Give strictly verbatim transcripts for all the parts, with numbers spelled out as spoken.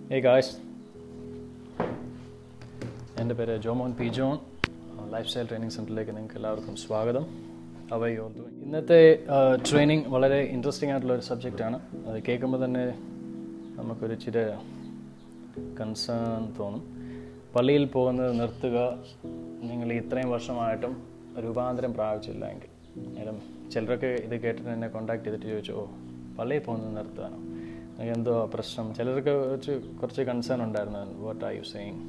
Hey guys, എൻ്റെ പേര് Jomon P John. Life style training സെൻറ്ററിലേക്ക് നിങ്ങൾക്ക് എല്ലാവർക്കും സ്വാഗതം. How are you all doing? ഇന്നത്തെ ട്രെയിനിങ് വളരെ ഇൻട്രസ്റ്റിംഗ് ആയിട്ടുള്ളൊരു സബ്ജക്റ്റാണ്. അത് കേൾക്കുമ്പോൾ തന്നെ നമുക്കൊരു ചില കൺസേൺ തോന്നും. പള്ളിയിൽ പോകുന്നത് നിർത്തുക, നിങ്ങൾ ഇത്രയും വർഷമായിട്ടും രൂപാന്തരം പ്രാപിച്ചില്ല എങ്കിൽ. നേരം ചിലരൊക്കെ ഇത് കേട്ടിട്ട് എന്നെ കോൺടാക്ട് ചെയ്തിട്ട് ചോദിച്ചു, ഓ പള്ളിയിൽ പോകുന്നത് നിർത്തുകയാണോ, എന്തോ പ്രശ്നം. ചിലർക്ക് കുറച്ച് കുറച്ച് കൺസേൺ ഉണ്ടായിരുന്നു. What are you saying?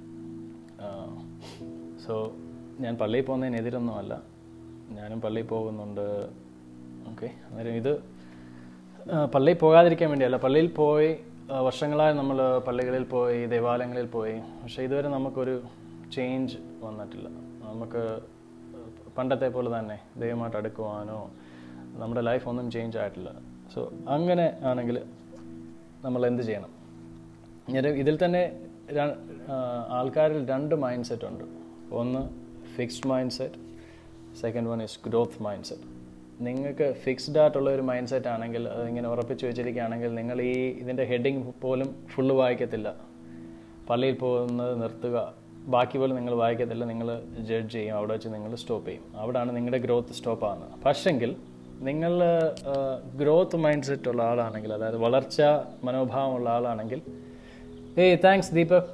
So ഞാൻ പള്ളിയിൽ പോകുന്നതിനെതിരൊന്നുമല്ല, ഞാനും പള്ളിയിൽ പോകുന്നുണ്ട്. ഓക്കെ, അന്നേരം ഇത് പള്ളിയിൽ പോകാതിരിക്കാൻ വേണ്ടിയല്ല. പള്ളിയിൽ പോയി വർഷങ്ങളായി നമ്മൾ പള്ളികളിൽ പോയി, ദേവാലയങ്ങളിൽ പോയി, പക്ഷേ ഇതുവരെ നമുക്കൊരു ചേഞ്ച് വന്നിട്ടില്ല. നമുക്ക് പണ്ടത്തെ പോലെ തന്നെ ദൈവമായിട്ട് അടുക്കുവാനോ നമ്മുടെ ലൈഫ് ഒന്നും ചേഞ്ച് ആയിട്ടില്ല. സോ അങ്ങനെ ആണെങ്കിൽ നമ്മൾ എന്ത് ചെയ്യണം? ഇതിൽ തന്നെ ആൾക്കാരിൽ രണ്ട് മൈൻഡ് സെറ്റ് ഉണ്ട്. ഒന്ന് fixed mind set, second one is growth mind set. നിങ്ങൾക്ക് ഫിക്സ്ഡ് ആയിട്ടുള്ള ഒരു മൈൻഡ് സെറ്റ് ആണെങ്കിൽ, അതിങ്ങനെ ഉറപ്പിച്ച് വെച്ചിരിക്കുകയാണെങ്കിൽ, നിങ്ങൾ ഈ ഇതിൻ്റെ ഹെഡിങ് പോലും ഫുള്ള് വായിക്കത്തില്ല. പള്ളിയിൽ പോകുന്നത് നിർത്തുക, ബാക്കി പോലും നിങ്ങൾ വായിക്കത്തില്ല. നിങ്ങൾ ജഡ്ജ് ചെയ്യും, അവിടെ വെച്ച് നിങ്ങൾ സ്റ്റോപ്പ് ചെയ്യും. അവിടെയാണ് നിങ്ങളുടെ ഗ്രോത്ത് സ്റ്റോപ്പ് ആകുന്നത്. പക്ഷെങ്കിൽ നിങ്ങൾ ഗ്രോത്ത് മൈൻഡ് സെറ്റ് ഉള്ള ആളാണെങ്കിൽ, അതായത് വളർച്ച മനോഭാവമുള്ള ആളാണെങ്കിൽ, ഏയ് താങ്ക്സ് ദീപക്.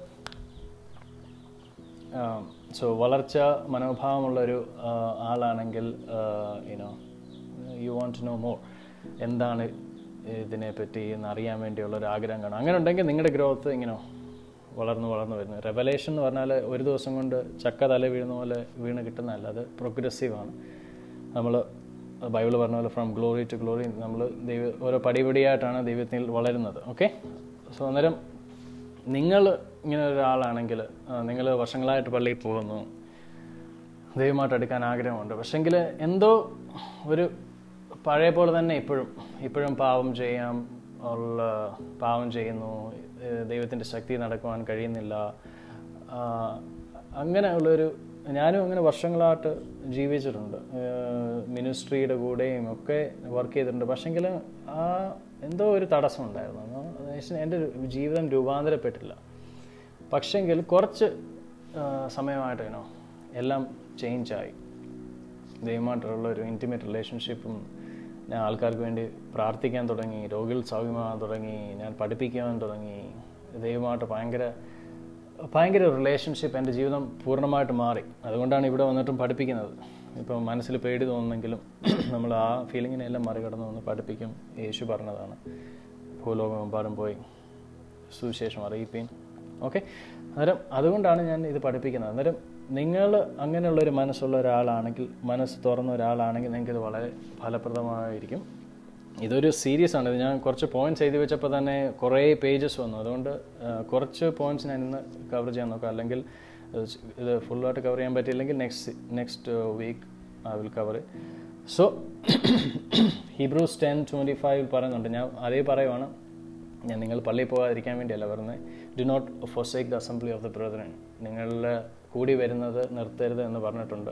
സോ വളർച്ച മനോഭാവമുള്ളൊരു ആളാണെങ്കിൽ, you know you want to know more, എന്താണ് ഇതിനെപ്പറ്റി എന്ന് അറിയാൻ വേണ്ടിയുള്ളൊരു ആഗ്രഹം കാണും. അങ്ങനെ ഉണ്ടെങ്കിൽ നിങ്ങളുടെ ഗ്രോത്ത് ഇങ്ങനെ വളർന്നു വളർന്നു വരുന്നു. റെവലേഷൻ എന്ന് പറഞ്ഞാൽ ഒരു ദിവസം കൊണ്ട് ചക്ക തല വീഴുന്ന പോലെ വീണ് കിട്ടുന്നതല്ല, അത് പ്രോഗ്രസീവാണ്. നമ്മൾ ബൈബിൾ പറഞ്ഞ പോലെ ഫ്രം ഗ്ലോറി ടു ഗ്ലോറി, നമ്മൾ ദൈവ ഓരോ പടിപടിയായിട്ടാണ് ദൈവത്തിൽ വളരുന്നത്. ഓക്കെ, സോ അന്നേരം നിങ്ങൾ ഇങ്ങനെ ഒരാളാണെങ്കിൽ, നിങ്ങൾ വർഷങ്ങളായിട്ട് പള്ളിയിൽ പോകുന്നു, ദൈവമായിട്ട് എടുക്കാൻ ആഗ്രഹമുണ്ട്, പക്ഷെങ്കിൽ എന്തോ ഒരു പഴയ പോലെ തന്നെ ഇപ്പോഴും ഇപ്പോഴും പാവം ചെയ്യാം ഉള്ള പാവം ചെയ്യുന്നു, ദൈവത്തിൻ്റെ ശക്തി നടക്കുവാൻ കഴിയുന്നില്ല. അങ്ങനെ ഉള്ളൊരു, ഞാനും അങ്ങനെ വർഷങ്ങളായിട്ട് ജീവിച്ചിട്ടുണ്ട്, മിനിസ്ട്രിയുടെ കൂടെയും ഒക്കെ വർക്ക് ചെയ്തിട്ടുണ്ട്. പക്ഷെങ്കിൽ ആ എന്തോ ഒരു തടസ്സം ഉണ്ടായിരുന്നു. എൻ്റെ ജീവിതം രൂപാന്തരപ്പെട്ടില്ല. പക്ഷെങ്കിൽ കുറച്ച് സമയമായിട്ടോ എല്ലാം ചേഞ്ചായി. ദൈവമായിട്ടുള്ള ഒരു ഇൻറ്റിമേറ്റ് റിലേഷൻഷിപ്പും, ഞാൻ ആൾക്കാർക്ക് വേണ്ടി പ്രാർത്ഥിക്കാൻ തുടങ്ങി, രോഗികൾ സൗഖ്യമാകാൻ തുടങ്ങി, ഞാൻ പഠിപ്പിക്കാൻ തുടങ്ങി. ദൈവമായിട്ട് ഭയങ്കര ഭയങ്കര റിലേഷൻഷിപ്പ്, എൻ്റെ ജീവിതം പൂർണ്ണമായിട്ട് മാറി. അതുകൊണ്ടാണ് ഇവിടെ വന്നിട്ടും പഠിപ്പിക്കുന്നത്. ഇപ്പം മനസ്സിൽ പേടി തോന്നുന്നെങ്കിലും നമ്മൾ ആ ഫീലിങ്ങിനെല്ലാം മറികടന്ന് വന്ന് പഠിപ്പിക്കും. യേശു പറഞ്ഞതാണ്, ഭൂലോകമെമ്പാടും പോയി സുവിശേഷം അറിയിപ്പീൻ. ഓക്കെ, അന്നേരം അതുകൊണ്ടാണ് ഞാൻ ഇത് പഠിപ്പിക്കുന്നത്. അന്നേരം നിങ്ങൾ അങ്ങനെയുള്ളൊരു മനസ്സുള്ള ഒരാളാണെങ്കിൽ, മനസ്സ് തുറന്ന ഒരാളാണെങ്കിൽ, നിങ്ങൾക്കിത് വളരെ ഫലപ്രദമായിരിക്കും. ഇതൊരു സീരീസ് ആണ്. ഇത് ഞാൻ കുറച്ച് പോയിന്റ്സ് എഴുതി വെച്ചപ്പോൾ തന്നെ കുറേ പേജസ് വന്നു. അതുകൊണ്ട് കുറച്ച് പോയിന്റ്സ് ഞാൻ ഇന്ന് കവർ ചെയ്യാൻ നോക്കാം. അല്ലെങ്കിൽ ഇത് ഫുള്ളായിട്ട് കവർ ചെയ്യാൻ പറ്റിയില്ലെങ്കിൽ next next week I will cover it. So Hebrews ten twenty ഫൈവിൽ പറയുന്നുണ്ട്, ഞാൻ അതേ പറയുവാണ്, ഞാൻ നിങ്ങൾ പള്ളിയിൽ പോകാതിരിക്കാൻ വേണ്ടിയല്ല പറയുന്നത്. Do not forsake the assembly of the brethren, നിങ്ങളുടെ കൂടി വരുന്നത് നിർത്തരുത് എന്ന് പറഞ്ഞിട്ടുണ്ട്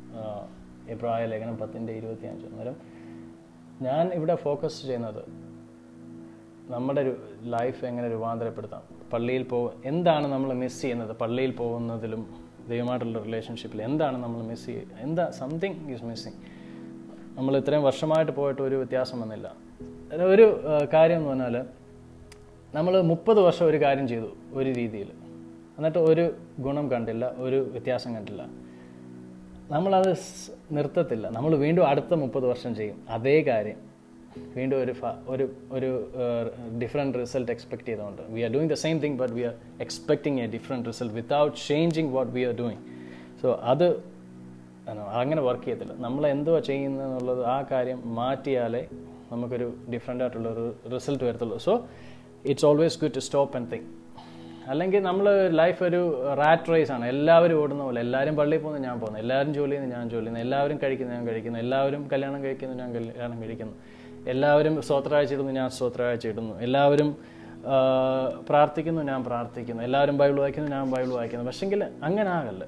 എബ്രായ ലേഖനം പത്തിൻ്റെ ഇരുപത്തി അഞ്ച്. അന്നേരം ഞാൻ ഇവിടെ ഫോക്കസ് ചെയ്യുന്നത് നമ്മുടെ ലൈഫ് എങ്ങനെ രൂപാന്തരപ്പെടുത്താം. പള്ളിയിൽ പോ എന്താണ് നമ്മൾ മിസ് ചെയ്യുന്നത്? പള്ളിയിൽ പോകുന്നതിലും ദൈവമായിട്ടുള്ള റിലേഷൻഷിപ്പിൽ എന്താണ് നമ്മൾ മിസ് ചെയ്യുക? എന്താ സംതിങ് ഈസ് മിസ്സിങ്? നമ്മൾ ഇത്രയും വർഷമായിട്ട് പോയിട്ട് ഒരു വ്യത്യാസം വന്നില്ല. ഒരു കാര്യം എന്ന് പറഞ്ഞാൽ, നമ്മൾ മുപ്പത് വർഷം ഒരു കാര്യം ചെയ്തു ഒരു രീതിയിൽ, എന്നിട്ട് ഒരു ഗുണം കണ്ടില്ല, ഒരു വ്യത്യാസം കണ്ടില്ല. നമ്മളത് നിർത്തത്തില്ല. നമ്മൾ വീണ്ടും അടുത്ത മുപ്പത് വർഷം ചെയ്യും അതേ കാര്യം, വീണ്ടും ഒരു ഒരു ഒരു ഡിഫറെൻറ്റ് റിസൾട്ട് എക്സ്പെക്ട് ചെയ്തുകൊണ്ട്. We are doing the same thing but we are expecting a different result without changing what we are doing. So അത് അങ്ങനെ വർക്ക് ചെയ്യത്തില്ല. നമ്മൾ എന്തുവാ ചെയ്യുന്നതെന്നുള്ളത് ആ കാര്യം മാറ്റിയാലേ നമുക്കൊരു ഡിഫറെൻ്റ് ആയിട്ടുള്ളൊരു റിസൾട്ട് വരത്തുള്ളൂ. So it's always good to stop and think. അല്ലെങ്കിൽ നമ്മൾ ലൈഫ് ഒരു റാറ്റ് റേസ് ആണ്. എല്ലാവരും ഓടുന്ന പോലെ, എല്ലാവരും പള്ളിയിൽ പോകുന്നു, ഞാൻ പോകുന്നു, എല്ലാവരും ജോലി ചെയ്യുന്നു, ഞാൻ ജോലി ചെയ്യുന്നു, എല്ലാവരും കഴിക്കുന്നു, ഞാൻ കഴിക്കുന്നു, എല്ലാവരും കല്യാണം കഴിക്കുന്നു, ഞാൻ കല്യാണം കഴിക്കുന്നു, എല്ലാവരും സ്തോത്രാഴ്ച ഇടുന്നു, ഞാൻ സ്തോത്രാഴ്ച ഇടുന്നു, എല്ലാവരും പ്രാർത്ഥിക്കുന്നു, ഞാൻ പ്രാർത്ഥിക്കുന്നു, എല്ലാവരും ബൈബിൾ വായിക്കുന്നു, ഞാൻ ബൈബിൾ വായിക്കുന്നു. പക്ഷെങ്കിൽ അങ്ങനെ ആകല്ല.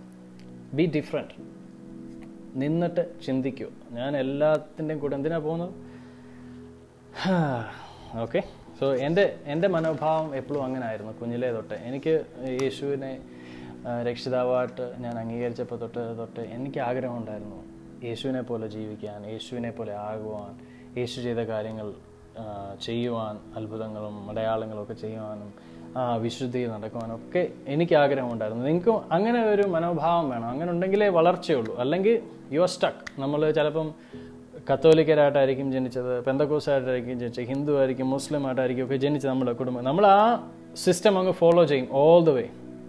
Be different. നിന്നിട്ട് ചിന്തിക്കൂ, ഞാൻ എല്ലാത്തിൻ്റെയും കൂടെ എന്തിനാണ് പോകുന്നത്? ഓക്കെ, സോ എൻ്റെ എൻ്റെ മനോഭാവം എപ്പോഴും അങ്ങനെ ആയിരുന്നു കുഞ്ഞിലേ തൊട്ട്. എനിക്ക് യേശുവിനെ രക്ഷിതാവായിട്ട് ഞാൻ അംഗീകരിച്ചപ്പോൾ തൊട്ട് തൊട്ട് എനിക്ക് ആഗ്രഹമുണ്ടായിരുന്നു യേശുവിനെ പോലെ ജീവിക്കാൻ, യേശുവിനെ പോലെ ആകുവാൻ, യേശു ചെയ്ത കാര്യങ്ങൾ ചെയ്യുവാൻ, അത്ഭുതങ്ങളും അടയാളങ്ങളും ഒക്കെ ചെയ്യുവാനും വിശുദ്ധി നടക്കുവാനും ഒക്കെ എനിക്ക് ആഗ്രഹമുണ്ടായിരുന്നു. നിങ്ങൾക്കും അങ്ങനെ ഒരു മനോഭാവം വേണം. അങ്ങനെ ഉണ്ടെങ്കിലേ വളർച്ചയുള്ളൂ. അല്ലെങ്കിൽ യു ആർ സ്റ്റക്ക്. നമ്മൾ ചിലപ്പം കത്തോലിക്കരായിട്ടായിരിക്കും ജനിച്ചത്, പെന്തക്കോസ്തായിട്ടായിരിക്കും ജനിച്ചത്, ഹിന്ദു ആയിരിക്കും, മുസ്ലിം ആയിട്ടായിരിക്കും ഒക്കെ ജനിച്ചത് നമ്മുടെ കുടുംബം. നമ്മൾ ആ സിസ്റ്റം അങ്ങ് ഫോളോ ചെയ്യും all the way.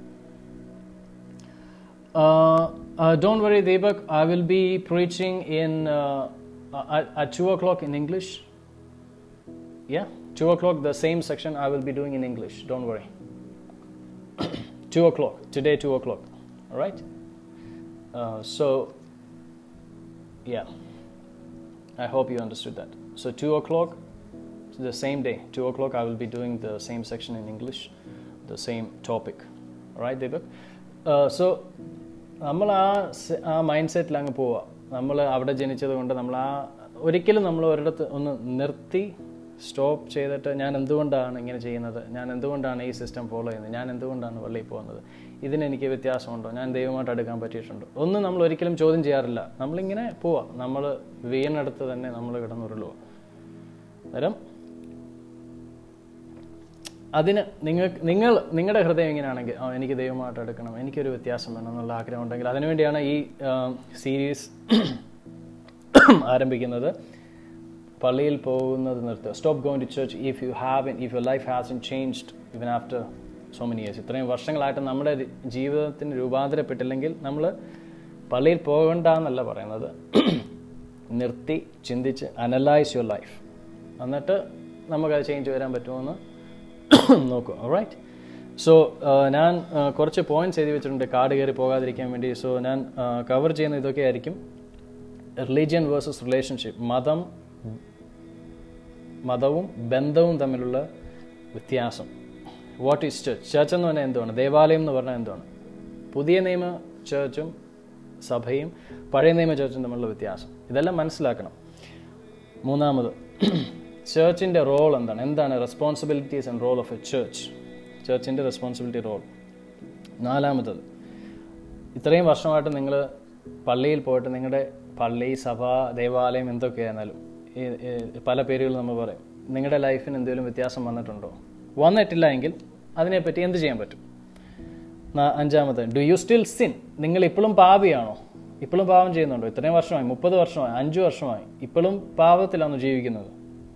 Don't worry Deepak, I will be preaching in at two o'clock in English. Yeah, two o'clock, the same section I will be doing in English. Don't worry. two o'clock today, two o'clock. All right. Uh, so, yeah. I hope you understood that. So two o'clock, the same day, two o'clock, I will be doing the same section in English, the same topic. All right, Deepak? Uh, so, നമ്മൾ ആ ആ mind സെറ്റിൽ അങ്ങ് പോവുക. നമ്മൾ അവിടെ ജനിച്ചത് കൊണ്ട് നമ്മൾ ആ ഒരിക്കലും നമ്മൾ ഒരിടത്ത് ഒന്ന് നിർത്തി സ്റ്റോപ്പ് ചെയ്തിട്ട് ഞാൻ എന്തുകൊണ്ടാണ് ഇങ്ങനെ ചെയ്യുന്നത്, ഞാൻ എന്തുകൊണ്ടാണ് ഈ സിസ്റ്റം ഫോളോ ചെയ്യുന്നത്, ഞാൻ എന്തുകൊണ്ടാണ് പള്ളിയിൽ പോകുന്നത്, ഇതിനെനിക്ക് വ്യത്യാസമുണ്ടോ, ഞാൻ ദൈവമായിട്ട് അടുക്കാൻ പറ്റിയിട്ടുണ്ടോ, ഒന്നും നമ്മൾ ഒരിക്കലും ചോദ്യം ചെയ്യാറില്ല. നമ്മളിങ്ങനെ പോവാ, നമ്മൾ വീണെടുത്ത് തന്നെ നമ്മൾ കിടന്നുരുളുക. അന്നേരം അതിന് നിങ്ങൾ നിങ്ങൾ നിങ്ങളുടെ ഹൃദയം ഇങ്ങനെയാണെങ്കിൽ എനിക്ക് ദൈവമായിട്ട് എടുക്കണം, എനിക്കൊരു വ്യത്യാസം വേണം എന്നുള്ള ആഗ്രഹം ഉണ്ടെങ്കിൽ അതിനുവേണ്ടിയാണ് ഈ സീരീസ് ആരംഭിക്കുന്നത്. പള്ളിയിൽ പോകുന്നത് നിർത്തുക. Stop going to church if you have if your life hasn't changed even after so many years. ഇത്രയും വർഷങ്ങളായിട്ട് നമ്മുടെ ജീവിതത്തിന് രൂപാന്തരപ്പെട്ടില്ലെങ്കിൽ നമ്മൾ പള്ളിയിൽ പോകണ്ട എന്നല്ല പറയുന്നത്. നിർത്തി ചിന്തിച്ച് അനലൈസ് യുവർ ലൈഫ്, എന്നിട്ട് നമുക്കത് ചേഞ്ച് വരാൻ പറ്റുമെന്ന് നോക്കുക. ഓൾറൈറ്റ്. സോ ഞാൻ കുറച്ച് പോയിന്റ്സ് എഴുതി വെച്ചിട്ടുണ്ട് കാർഡ് കയറി പോകാതിരിക്കാൻ വേണ്ടി. സോ ഞാൻ കവർ ചെയ്യുന്ന ഇതൊക്കെ ആയിരിക്കും. റിലീജിയൻ വേഴ്സസ് റിലേഷൻഷിപ്പ്, മതം മതവും ബന്ധവും തമ്മിലുള്ള വ്യത്യാസം. What is church? ചർച്ച് എന്ന് പറഞ്ഞാൽ എന്തുവാണ്? ദേവാലയം എന്ന് പറഞ്ഞാൽ എന്തുവാണ്? പുതിയ നിയമ ചർച്ചും സഭയും പഴയ നിയമ ചർച്ചും തമ്മിലുള്ള വ്യത്യാസം, ഇതെല്ലാം മനസ്സിലാക്കണം. മൂന്നാമത്, ചർച്ചിൻ്റെ റോൾ എന്താണ്? എന്താണ് responsibilities and role of a church? ചർച്ചിൻ്റെ റെസ്പോൺസിബിലിറ്റി റോൾ. നാലാമത്തത്, ഇത്രയും വർഷമായിട്ട് നിങ്ങൾ പള്ളിയിൽ പോയിട്ട് നിങ്ങളുടെ പള്ളി, സഭ, ദേവാലയം എന്തൊക്കെയായിരുന്നാലും പല പേരുകൾ നമ്മൾ പറയും, നിങ്ങളുടെ ലൈഫിന് എന്തെങ്കിലും വ്യത്യാസം വന്നിട്ടുണ്ടോ? വന്നിട്ടില്ല എങ്കിൽ അതിനെപ്പറ്റി എന്ത് ചെയ്യാൻ പറ്റും? അഞ്ചാമത്, ഡു യു സ്റ്റിൽ സിൻ? നിങ്ങൾ ഇപ്പോഴും പാപിയാണോ? ഇപ്പോഴും പാപം ചെയ്യുന്നുണ്ടോ? ഇത്രയും വർഷമായി, മുപ്പത് വർഷമായി, അഞ്ചു വർഷമായി, ഇപ്പോഴും പാപത്തിലാണോ ജീവിക്കുന്നത്?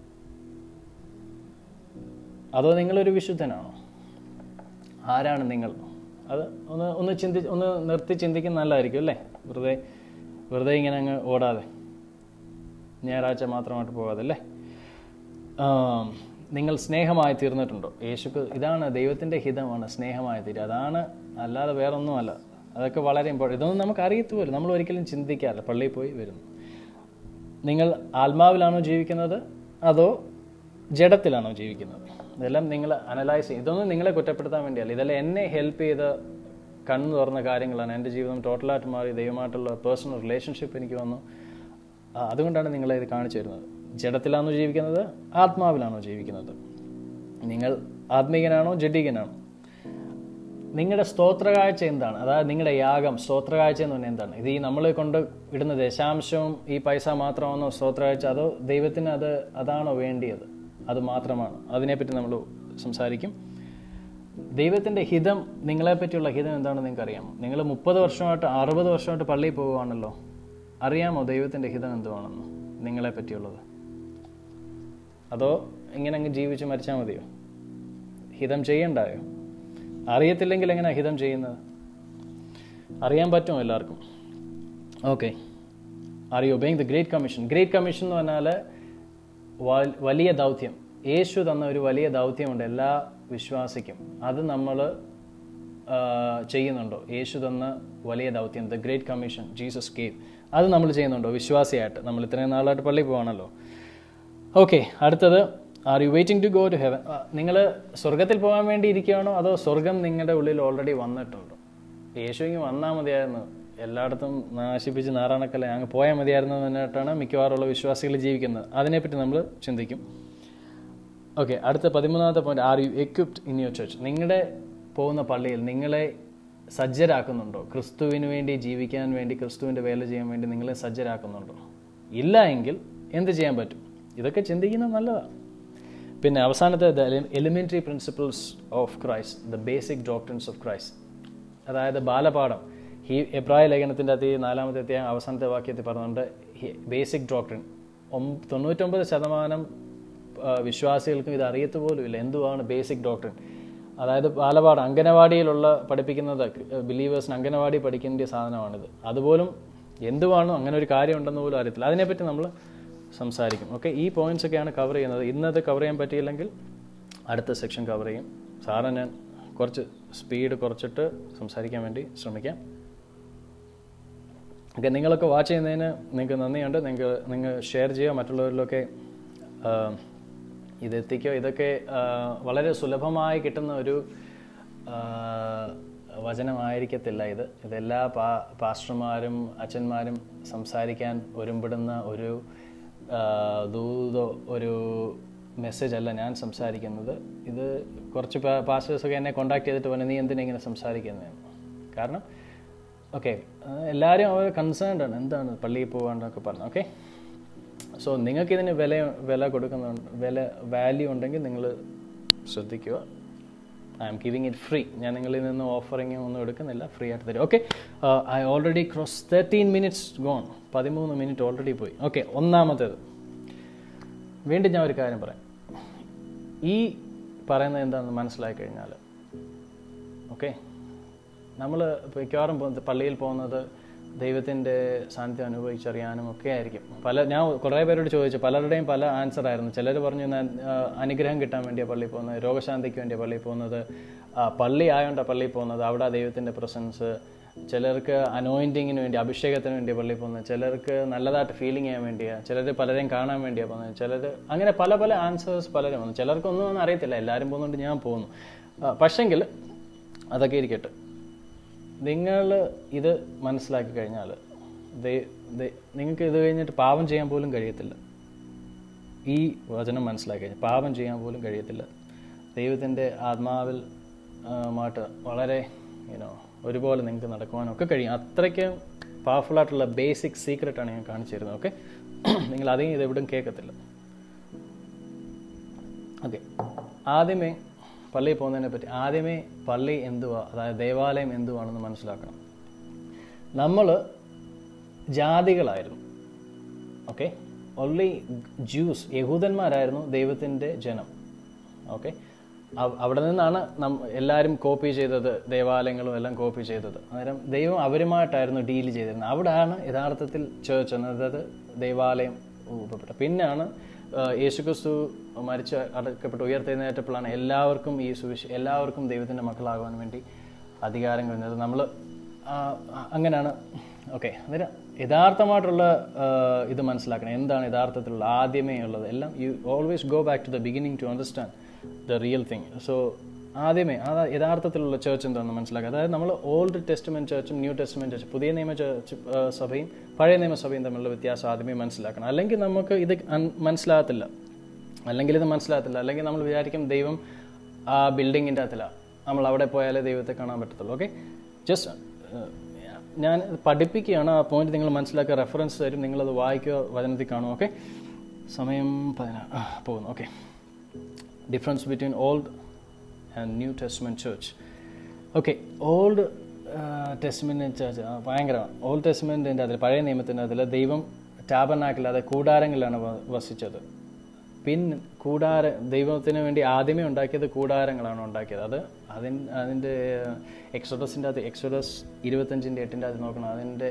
അതോ നിങ്ങളൊരു വിശുദ്ധനാണോ? ആരാണ് നിങ്ങൾ? അത് ഒന്ന് ഒന്ന് ചിന്തി ഒന്ന് നിർത്തി ചിന്തിക്കുന്ന നല്ലതായിരിക്കും അല്ലേ? വെറുതെ വെറുതെ ഇങ്ങനെ അങ്ങ് ഓടാതെ, ഞായറാഴ്ച മാത്രമായിട്ട് പോകാതെ അല്ലേ? നിങ്ങൾ സ്നേഹമായി തീർന്നിട്ടുണ്ടോ? യേശുക്ക് ഇതാണ് ദൈവത്തിൻ്റെ ഹിതമാണ് സ്നേഹമായി തീരുക. അതാണ്, അല്ലാതെ വേറൊന്നുമല്ല. അതൊക്കെ വളരെ ഇമ്പോർട്ടൻ്റ്. ഇതൊന്നും നമുക്ക് അറിയത്തു പോലും, നമ്മൾ ഒരിക്കലും ചിന്തിക്കാറില്ല. പള്ളിയിൽ പോയി വരുന്നു. നിങ്ങൾ ആത്മാവിലാണോ ജീവിക്കുന്നത് അതോ ജഡത്തിലാണോ ജീവിക്കുന്നത്? ഇതെല്ലാം നിങ്ങൾ അനലൈസ് ചെയ്യും. ഇതൊന്നും നിങ്ങളെ കുറ്റപ്പെടുത്താൻ വേണ്ടിയല്ല, ഇതെല്ലാം എന്നെ ഹെൽപ്പ് ചെയ്ത് കണ്ണു തുറന്ന കാര്യങ്ങളാണ്. എൻ്റെ ജീവിതം ടോട്ടലായിട്ട് മാറി, ദൈവമായിട്ടുള്ള പേഴ്സണൽ റിലേഷൻഷിപ്പ് എനിക്ക് വന്നു. അതുകൊണ്ടാണ് നിങ്ങളെ ഇത് കാണിച്ചു തരുന്നത്. ജഡത്തിലാണോ ജീവിക്കുന്നത് ആത്മാവിലാണോ ജീവിക്കുന്നത്? നിങ്ങൾ ആത്മീകനാണോ ജഡികനാണോ? നിങ്ങളുടെ സ്തോത്രകാഴ്ച എന്താണ്? അതായത് നിങ്ങളുടെ യാഗം, സ്തോത്രകാഴ്ച എന്ന് പറഞ്ഞാൽ എന്താണ്? ഇത് ഈ നമ്മൾ കൊണ്ട് ഇടുന്ന ദശാംശവും ഈ പൈസ മാത്രമാണോ സ്തോത്രകാഴ്ച, അതോ ദൈവത്തിന് അത് അതാണോ വേണ്ടിയത്? അത് മാത്രമാണ്. അതിനെപ്പറ്റി നമ്മൾ സംസാരിക്കും. ദൈവത്തിൻ്റെ ഹിതം, നിങ്ങളെപ്പറ്റിയുള്ള ഹിതം എന്താണെന്ന് നിങ്ങൾക്ക് അറിയാമോ? നിങ്ങൾ മുപ്പത് വർഷമായിട്ട് അറുപത് വർഷമായിട്ട് പള്ളിയിൽ പോവുകയാണല്ലോ. അറിയാമോ ദൈവത്തിൻ്റെ ഹിതം എന്തുവാണെന്ന് നിങ്ങളെപ്പറ്റിയുള്ളത്? അതോ ഇങ്ങനെ അങ്ങ് ജീവിച്ച് മരിച്ചാൽ മതിയോ? ഹിതം ചെയ്യണ്ടായോ? അറിയത്തില്ലെങ്കിൽ എങ്ങനെയാണ് ഹിതം ചെയ്യുന്നത്? അറിയാൻ പറ്റുമോ എല്ലാവർക്കും? Okay. Are you obeying the great commission? Great commission എന്ന് പറഞ്ഞാൽ വലിയ ദൗത്യം. യേശു തന്ന ഒരു വലിയ ദൗത്യമുണ്ട് എല്ലാ വിശ്വാസിക്കും. അത് നമ്മൾ ചെയ്യുന്നുണ്ടോ? യേശു തന്ന വലിയ ദൗത്യം, the great commission Jesus gave, അത് നമ്മൾ ചെയ്യുന്നുണ്ടോ വിശ്വാസിയായിട്ട്? നമ്മൾ ഇത്രയും നാളായിട്ട് പള്ളിയിൽ പോവാണല്ലോ. ഓക്കെ. അടുത്തത്, are you waiting to go to heaven? നിങ്ങൾ സ്വർഗത്തിൽ പോകാൻ വേണ്ടി ഇരിക്കുകയാണോ അതോ സ്വർഗം നിങ്ങളുടെ ഉള്ളിൽ ഓൾറെഡി വന്നിട്ടുണ്ടോ? യേശു ഇങ്ങ് വന്നാൽ മതിയായിരുന്നു, എല്ലായിടത്തും നാശിപ്പിച്ച് നാറാണക്കല്ലേ അങ്ങ് പോയാൽ മതിയായിരുന്നു എന്നിട്ടാണ് മിക്കവാറുള്ള വിശ്വാസികൾ ജീവിക്കുന്നത്. അതിനെപ്പറ്റി നമ്മൾ ചിന്തിക്കും. ഓക്കെ, അടുത്ത പതിമൂന്നാമത്തെ point, are you equipped in your church? നിങ്ങളുടെ പോകുന്ന പള്ളിയിൽ നിങ്ങളെ സജ്ജരാക്കുന്നുണ്ടോ? ക്രിസ്തുവിന് വേണ്ടി ജീവിക്കാൻ വേണ്ടി, ക്രിസ്തുവിൻ്റെ വേല ചെയ്യാൻ വേണ്ടി നിങ്ങളെ സജ്ജരാക്കുന്നുണ്ടോ? ഇല്ല എങ്കിൽ എന്ത് ചെയ്യാൻ പറ്റും? ഇതൊക്കെ ചിന്തിക്കുന്നത് നല്ലതാണ്. പിന്നെ അവസാനത്തെ the elementary principles of Christ, the basic doctrines of Christ, അതായത് ബാലപാഠം. ഈ എബ്രായ ലേഖനത്തിൻ്റെ അതി നാലാമത്തെ അധ്യായം അവസാനത്തെ വാക്യത്തിൽ പറഞ്ഞുകൊണ്ട് ബേസിക് ഡോക്ട്രിൻ. തൊണ്ണൂറ്റൊമ്പത് ശതമാനം വിശ്വാസികൾക്കും ഇത് അറിയത്ത് പോലും ഇല്ല എന്തുവാണ് ബേസിക് ഡോക്ട്രിൻ. അതായത് ബാലപാഠം, അംഗനവാടിയിലുള്ള പഠിപ്പിക്കുന്നത്, ബിലീവേഴ്സിന് അംഗനവാടി പഠിക്കേണ്ട സാധനമാണിത്. അതുപോലും എന്തുവാണോ അങ്ങനെ ഒരു കാര്യം ഉണ്ടെന്ന് പോലും അറിയത്തില്ല. അതിനെപ്പറ്റി നമ്മൾ സംസാരിക്കും. ഓക്കെ, ഈ പോയിന്റ്സ് ഒക്കെയാണ് കവർ ചെയ്യുന്നത്. ഇന്നത് കവർ ചെയ്യാൻ പറ്റിയില്ലെങ്കിൽ അടുത്ത സെക്ഷൻ കവർ ചെയ്യും. സാറ് ഞാൻ കുറച്ച് സ്പീഡ് കുറച്ചിട്ട് സംസാരിക്കാൻ വേണ്ടി ശ്രമിക്കാം. ഓക്കെ, നിങ്ങളൊക്കെ വാച്ച് ചെയ്യുന്നതിന് നിങ്ങൾക്ക് നന്ദിയുണ്ട്. നിങ്ങൾക്ക് നിങ്ങൾ ഷെയർ ചെയ്യുക, മറ്റുള്ളവരിലൊക്കെ ഇതെത്തിക്കുക. ഇതൊക്കെ വളരെ സുലഭമായി കിട്ടുന്ന ഒരു വചനമായിരിക്കത്തില്ല ഇത്. ഇതെല്ലാ പാ പാസ്റ്റർമാരും അച്ഛന്മാരും സംസാരിക്കാൻ ഒരുമ്പെടുന്ന ഒരു ദൂതോ ഒരു മെസ്സേജ് അല്ല ഞാൻ സംസാരിക്കുന്നത്. ഇത് കുറച്ച് പാസ്റ്റേഴ്സൊക്കെ എന്നെ കോണ്ടാക്ട് ചെയ്തിട്ട് പറഞ്ഞു, നീ എന്തിനാ ഇങ്ങനെ സംസാരിക്കുന്നതെന്ന്. കാരണം ഓക്കെ, എല്ലാവരും അവർ കൺസേൺഡ് ആണ്, എന്താണ് പള്ളിയിൽ പോകാണ്ടെന്നൊക്കെ പറഞ്ഞു. ഓക്കെ, സോ നിങ്ങൾക്കിതിന് വില വില കൊടുക്കുന്നുണ്ട്, വില വാല്യൂ ഉണ്ടെങ്കിൽ നിങ്ങൾ ശ്രദ്ധിക്കുക. I am giving it free. ഞാൻ നിങ്ങളിൽ നിന്ന് ഓഫറിങ് ഒന്നും എടുക്കുന്നില്ല, ഫ്രീ ആയിട്ട് തരും. Okay, I already cross thirteen minutes gone. പതിമൂന്ന് മിനിറ്റ് ഓൾറെഡി പോയി. ഓക്കെ, ഒന്നാമത്തേത് വീണ്ടും ഞാൻ ഒരു കാര്യം പറയാം. ഈ പറയുന്നത് എന്താണെന്ന് മനസ്സിലാക്കി കഴിഞ്ഞാൽ, ഓക്കെ, നമ്മൾ മിക്കവാറും പള്ളിയിൽ പോകുന്നത് ദൈവത്തിൻ്റെ സാന്നിധ്യം അനുഭവിച്ചറിയാനും ഒക്കെ ആയിരിക്കും. പല ഞാൻ കുറേ പേരോട് ചോദിച്ചു, പലരുടെയും പല ആൻസർ ആയിരുന്നു. ചിലർ പറഞ്ഞു അനുഗ്രഹം കിട്ടാൻ വേണ്ടിയാണ് പള്ളിയിൽ പോകുന്നത്, രോഗശാന്തിക്ക് വേണ്ടിയാണ് പള്ളിയിൽ പോകുന്നത്, പള്ളി ആയതുകൊണ്ടാണ് പള്ളിയിൽ പോകുന്നത്, അവിടെ ദൈവത്തിൻ്റെ പ്രസൻസ്. ചിലർക്ക് അനോയിൻറ്റിങ്ങിന് വേണ്ടി, അഭിഷേകത്തിന് വേണ്ടി പള്ളിയിൽ പോകുന്നത്, ചിലർക്ക് നല്ലതായിട്ട് ഫീലിംഗ് ചെയ്യാൻ വേണ്ടിയാണ്, ചിലർ പലരെയും കാണാൻ വേണ്ടിയാണ് പോകുന്നത്, ചിലർ അങ്ങനെ പല പല ആൻസേഴ്സ് പലരും വന്നു. ചിലർക്കൊന്നും ഒന്നും അറിയത്തില്ല, എല്ലാവരും പോകുന്നുണ്ട്, ഞാൻ പോകുന്നു. പക്ഷെങ്കിൽ അതൊക്കെ ഇരിക്കട്ടെ, നിങ്ങൾ ഇത് മനസ്സിലാക്കി കഴിഞ്ഞാൽ നിങ്ങൾക്ക് ഇത് കഴിഞ്ഞിട്ട് പാപം ചെയ്യാൻ പോലും കഴിയത്തില്ല. ഈ വചനം മനസ്സിലാക്കി കഴിഞ്ഞാൽ പാപം ചെയ്യാൻ പോലും കഴിയത്തില്ല. ദൈവത്തിൻ്റെ ആത്മാവിൽ മായിട്ട് വളരെ യുനോ ഒരുപോലെ നിങ്ങൾക്ക് നടക്കുവാനൊക്കെ കഴിയും. അത്രയ്ക്ക് പവർഫുള്ളായിട്ടുള്ള ബേസിക് സീക്രട്ടാണ് ഞാൻ കാണിച്ചു തരുന്നത്. ഓക്കെ, നിങ്ങൾ അധികം ഇത് എവിടെയും കേൾക്കത്തില്ല. ഓക്കെ, ആദ്യമേ പള്ളിയിൽ പോകുന്നതിനെ പറ്റി ആദ്യമേ പള്ളി എന്തുവാ, അതായത് ദേവാലയം എന്തുവാണെന്ന് മനസ്സിലാക്കണം. നമ്മൾ ജാതികളായിരുന്നു. ഓക്കെ, ഓൺലി ജ്യൂസ്, യഹൂദന്മാരായിരുന്നു ദൈവത്തിൻ്റെ ജനം. ഓക്കെ, അവിടെ നിന്നാണ് നം എല്ലാവരും കോപ്പി ചെയ്തത്, ദേവാലയങ്ങളും എല്ലാം കോപ്പി ചെയ്തത്. അന്നേരം ദൈവം അവരുമായിട്ടായിരുന്നു ഡീൽ ചെയ്തിരുന്നത്. അവിടെയാണ് യഥാർത്ഥത്തിൽ ചേർച്ച്, അതായത് ദേവാലയം രൂപപ്പെട്ടത്. പിന്നെയാണ് യേശുക്രിസ്തു മരിച്ച് അടക്കപ്പെട്ട് ഉയർത്തെഴുന്നേറ്റപ്പോഴാണ് എല്ലാവർക്കും ഈ സുവിശ എല്ലാവർക്കും ദൈവത്തിൻ്റെ മക്കളാകാൻ വേണ്ടി അധികാരം കഴിഞ്ഞത്. നമ്മൾ അങ്ങനെയാണ്. ഓക്കെ, അന്നേരം യഥാർത്ഥമായിട്ടുള്ള ഇത് മനസ്സിലാക്കണം. എന്താണ് യഥാർത്ഥത്തിലുള്ള ആദ്യമേ ഉള്ളത് എല്ലാം. You always go back to the beginning to understand the real thing. So ആദ്യമേ ആ യഥാർത്ഥത്തിലുള്ള ചേർച്ച് എന്താണെന്ന് മനസ്സിലാക്കുക. അതായത് നമ്മൾ ഓൾഡ് ടെസ്റ്റ്മെൻറ്റ് ചേർച്ചും ന്യൂ ടെസ്റ്റ്മെൻറ്റ് ചേർച്ചും, പുതിയ നിയമ ചേർച്ച് സഭയും പഴയ നിയമസഭയും തമ്മിലുള്ള വ്യത്യാസം ആദ്യമേ മനസ്സിലാക്കണം. അല്ലെങ്കിൽ നമുക്ക് ഇത് മനസ്സിലാകത്തില്ല അല്ലെങ്കിൽ ഇത് മനസ്സിലാകത്തില്ല അല്ലെങ്കിൽ നമ്മൾ വിചാരിക്കും ദൈവം ആ ബിൽഡിങ്ങിൻ്റെ അകത്തിലാണ്, നമ്മൾ അവിടെ പോയാലേ ദൈവത്തെ കാണാൻ പറ്റത്തുള്ളൂ. ഓക്കെ, ജസ്റ്റ് ഞാൻ പഠിപ്പിക്കുകയാണ്. ആ പോയിന്റ് നിങ്ങൾ മനസ്സിലാക്കുക, റെഫറൻസ് തരും, നിങ്ങളത് വായിക്കുക, വചനത്തിൽ കാണും. ഓക്കെ, സമയം പതിനാറ് പോകുന്നു. Okay, difference between old and new testament church. Okay, old testament church ഭയങ്കരമാണ്. ഓൾഡ് ടെസ്റ്റ്മെൻറ്റിൻ്റെ അതിൽ, പഴയ നിയമത്തിൻ്റെ അതിൽ ദൈവം ടാബർനാക്കിൽ, അതായത് കൂടാരങ്ങളിലാണ് വസിച്ചത്. പിന്നെ കൂടാര ദൈവത്തിന് വേണ്ടി ആദ്യമേ ഉണ്ടാക്കിയത് കൂടാരങ്ങളാണ് ഉണ്ടാക്കിയത്. അത് അതിൻ അതിൻ്റെ എക്സോഡസിൻ്റെ അത് എക്സോഡസ് ഇരുപത്തഞ്ചിൻ്റെ എട്ടിൻ്റെ അത് നോക്കണം. അതിൻ്റെ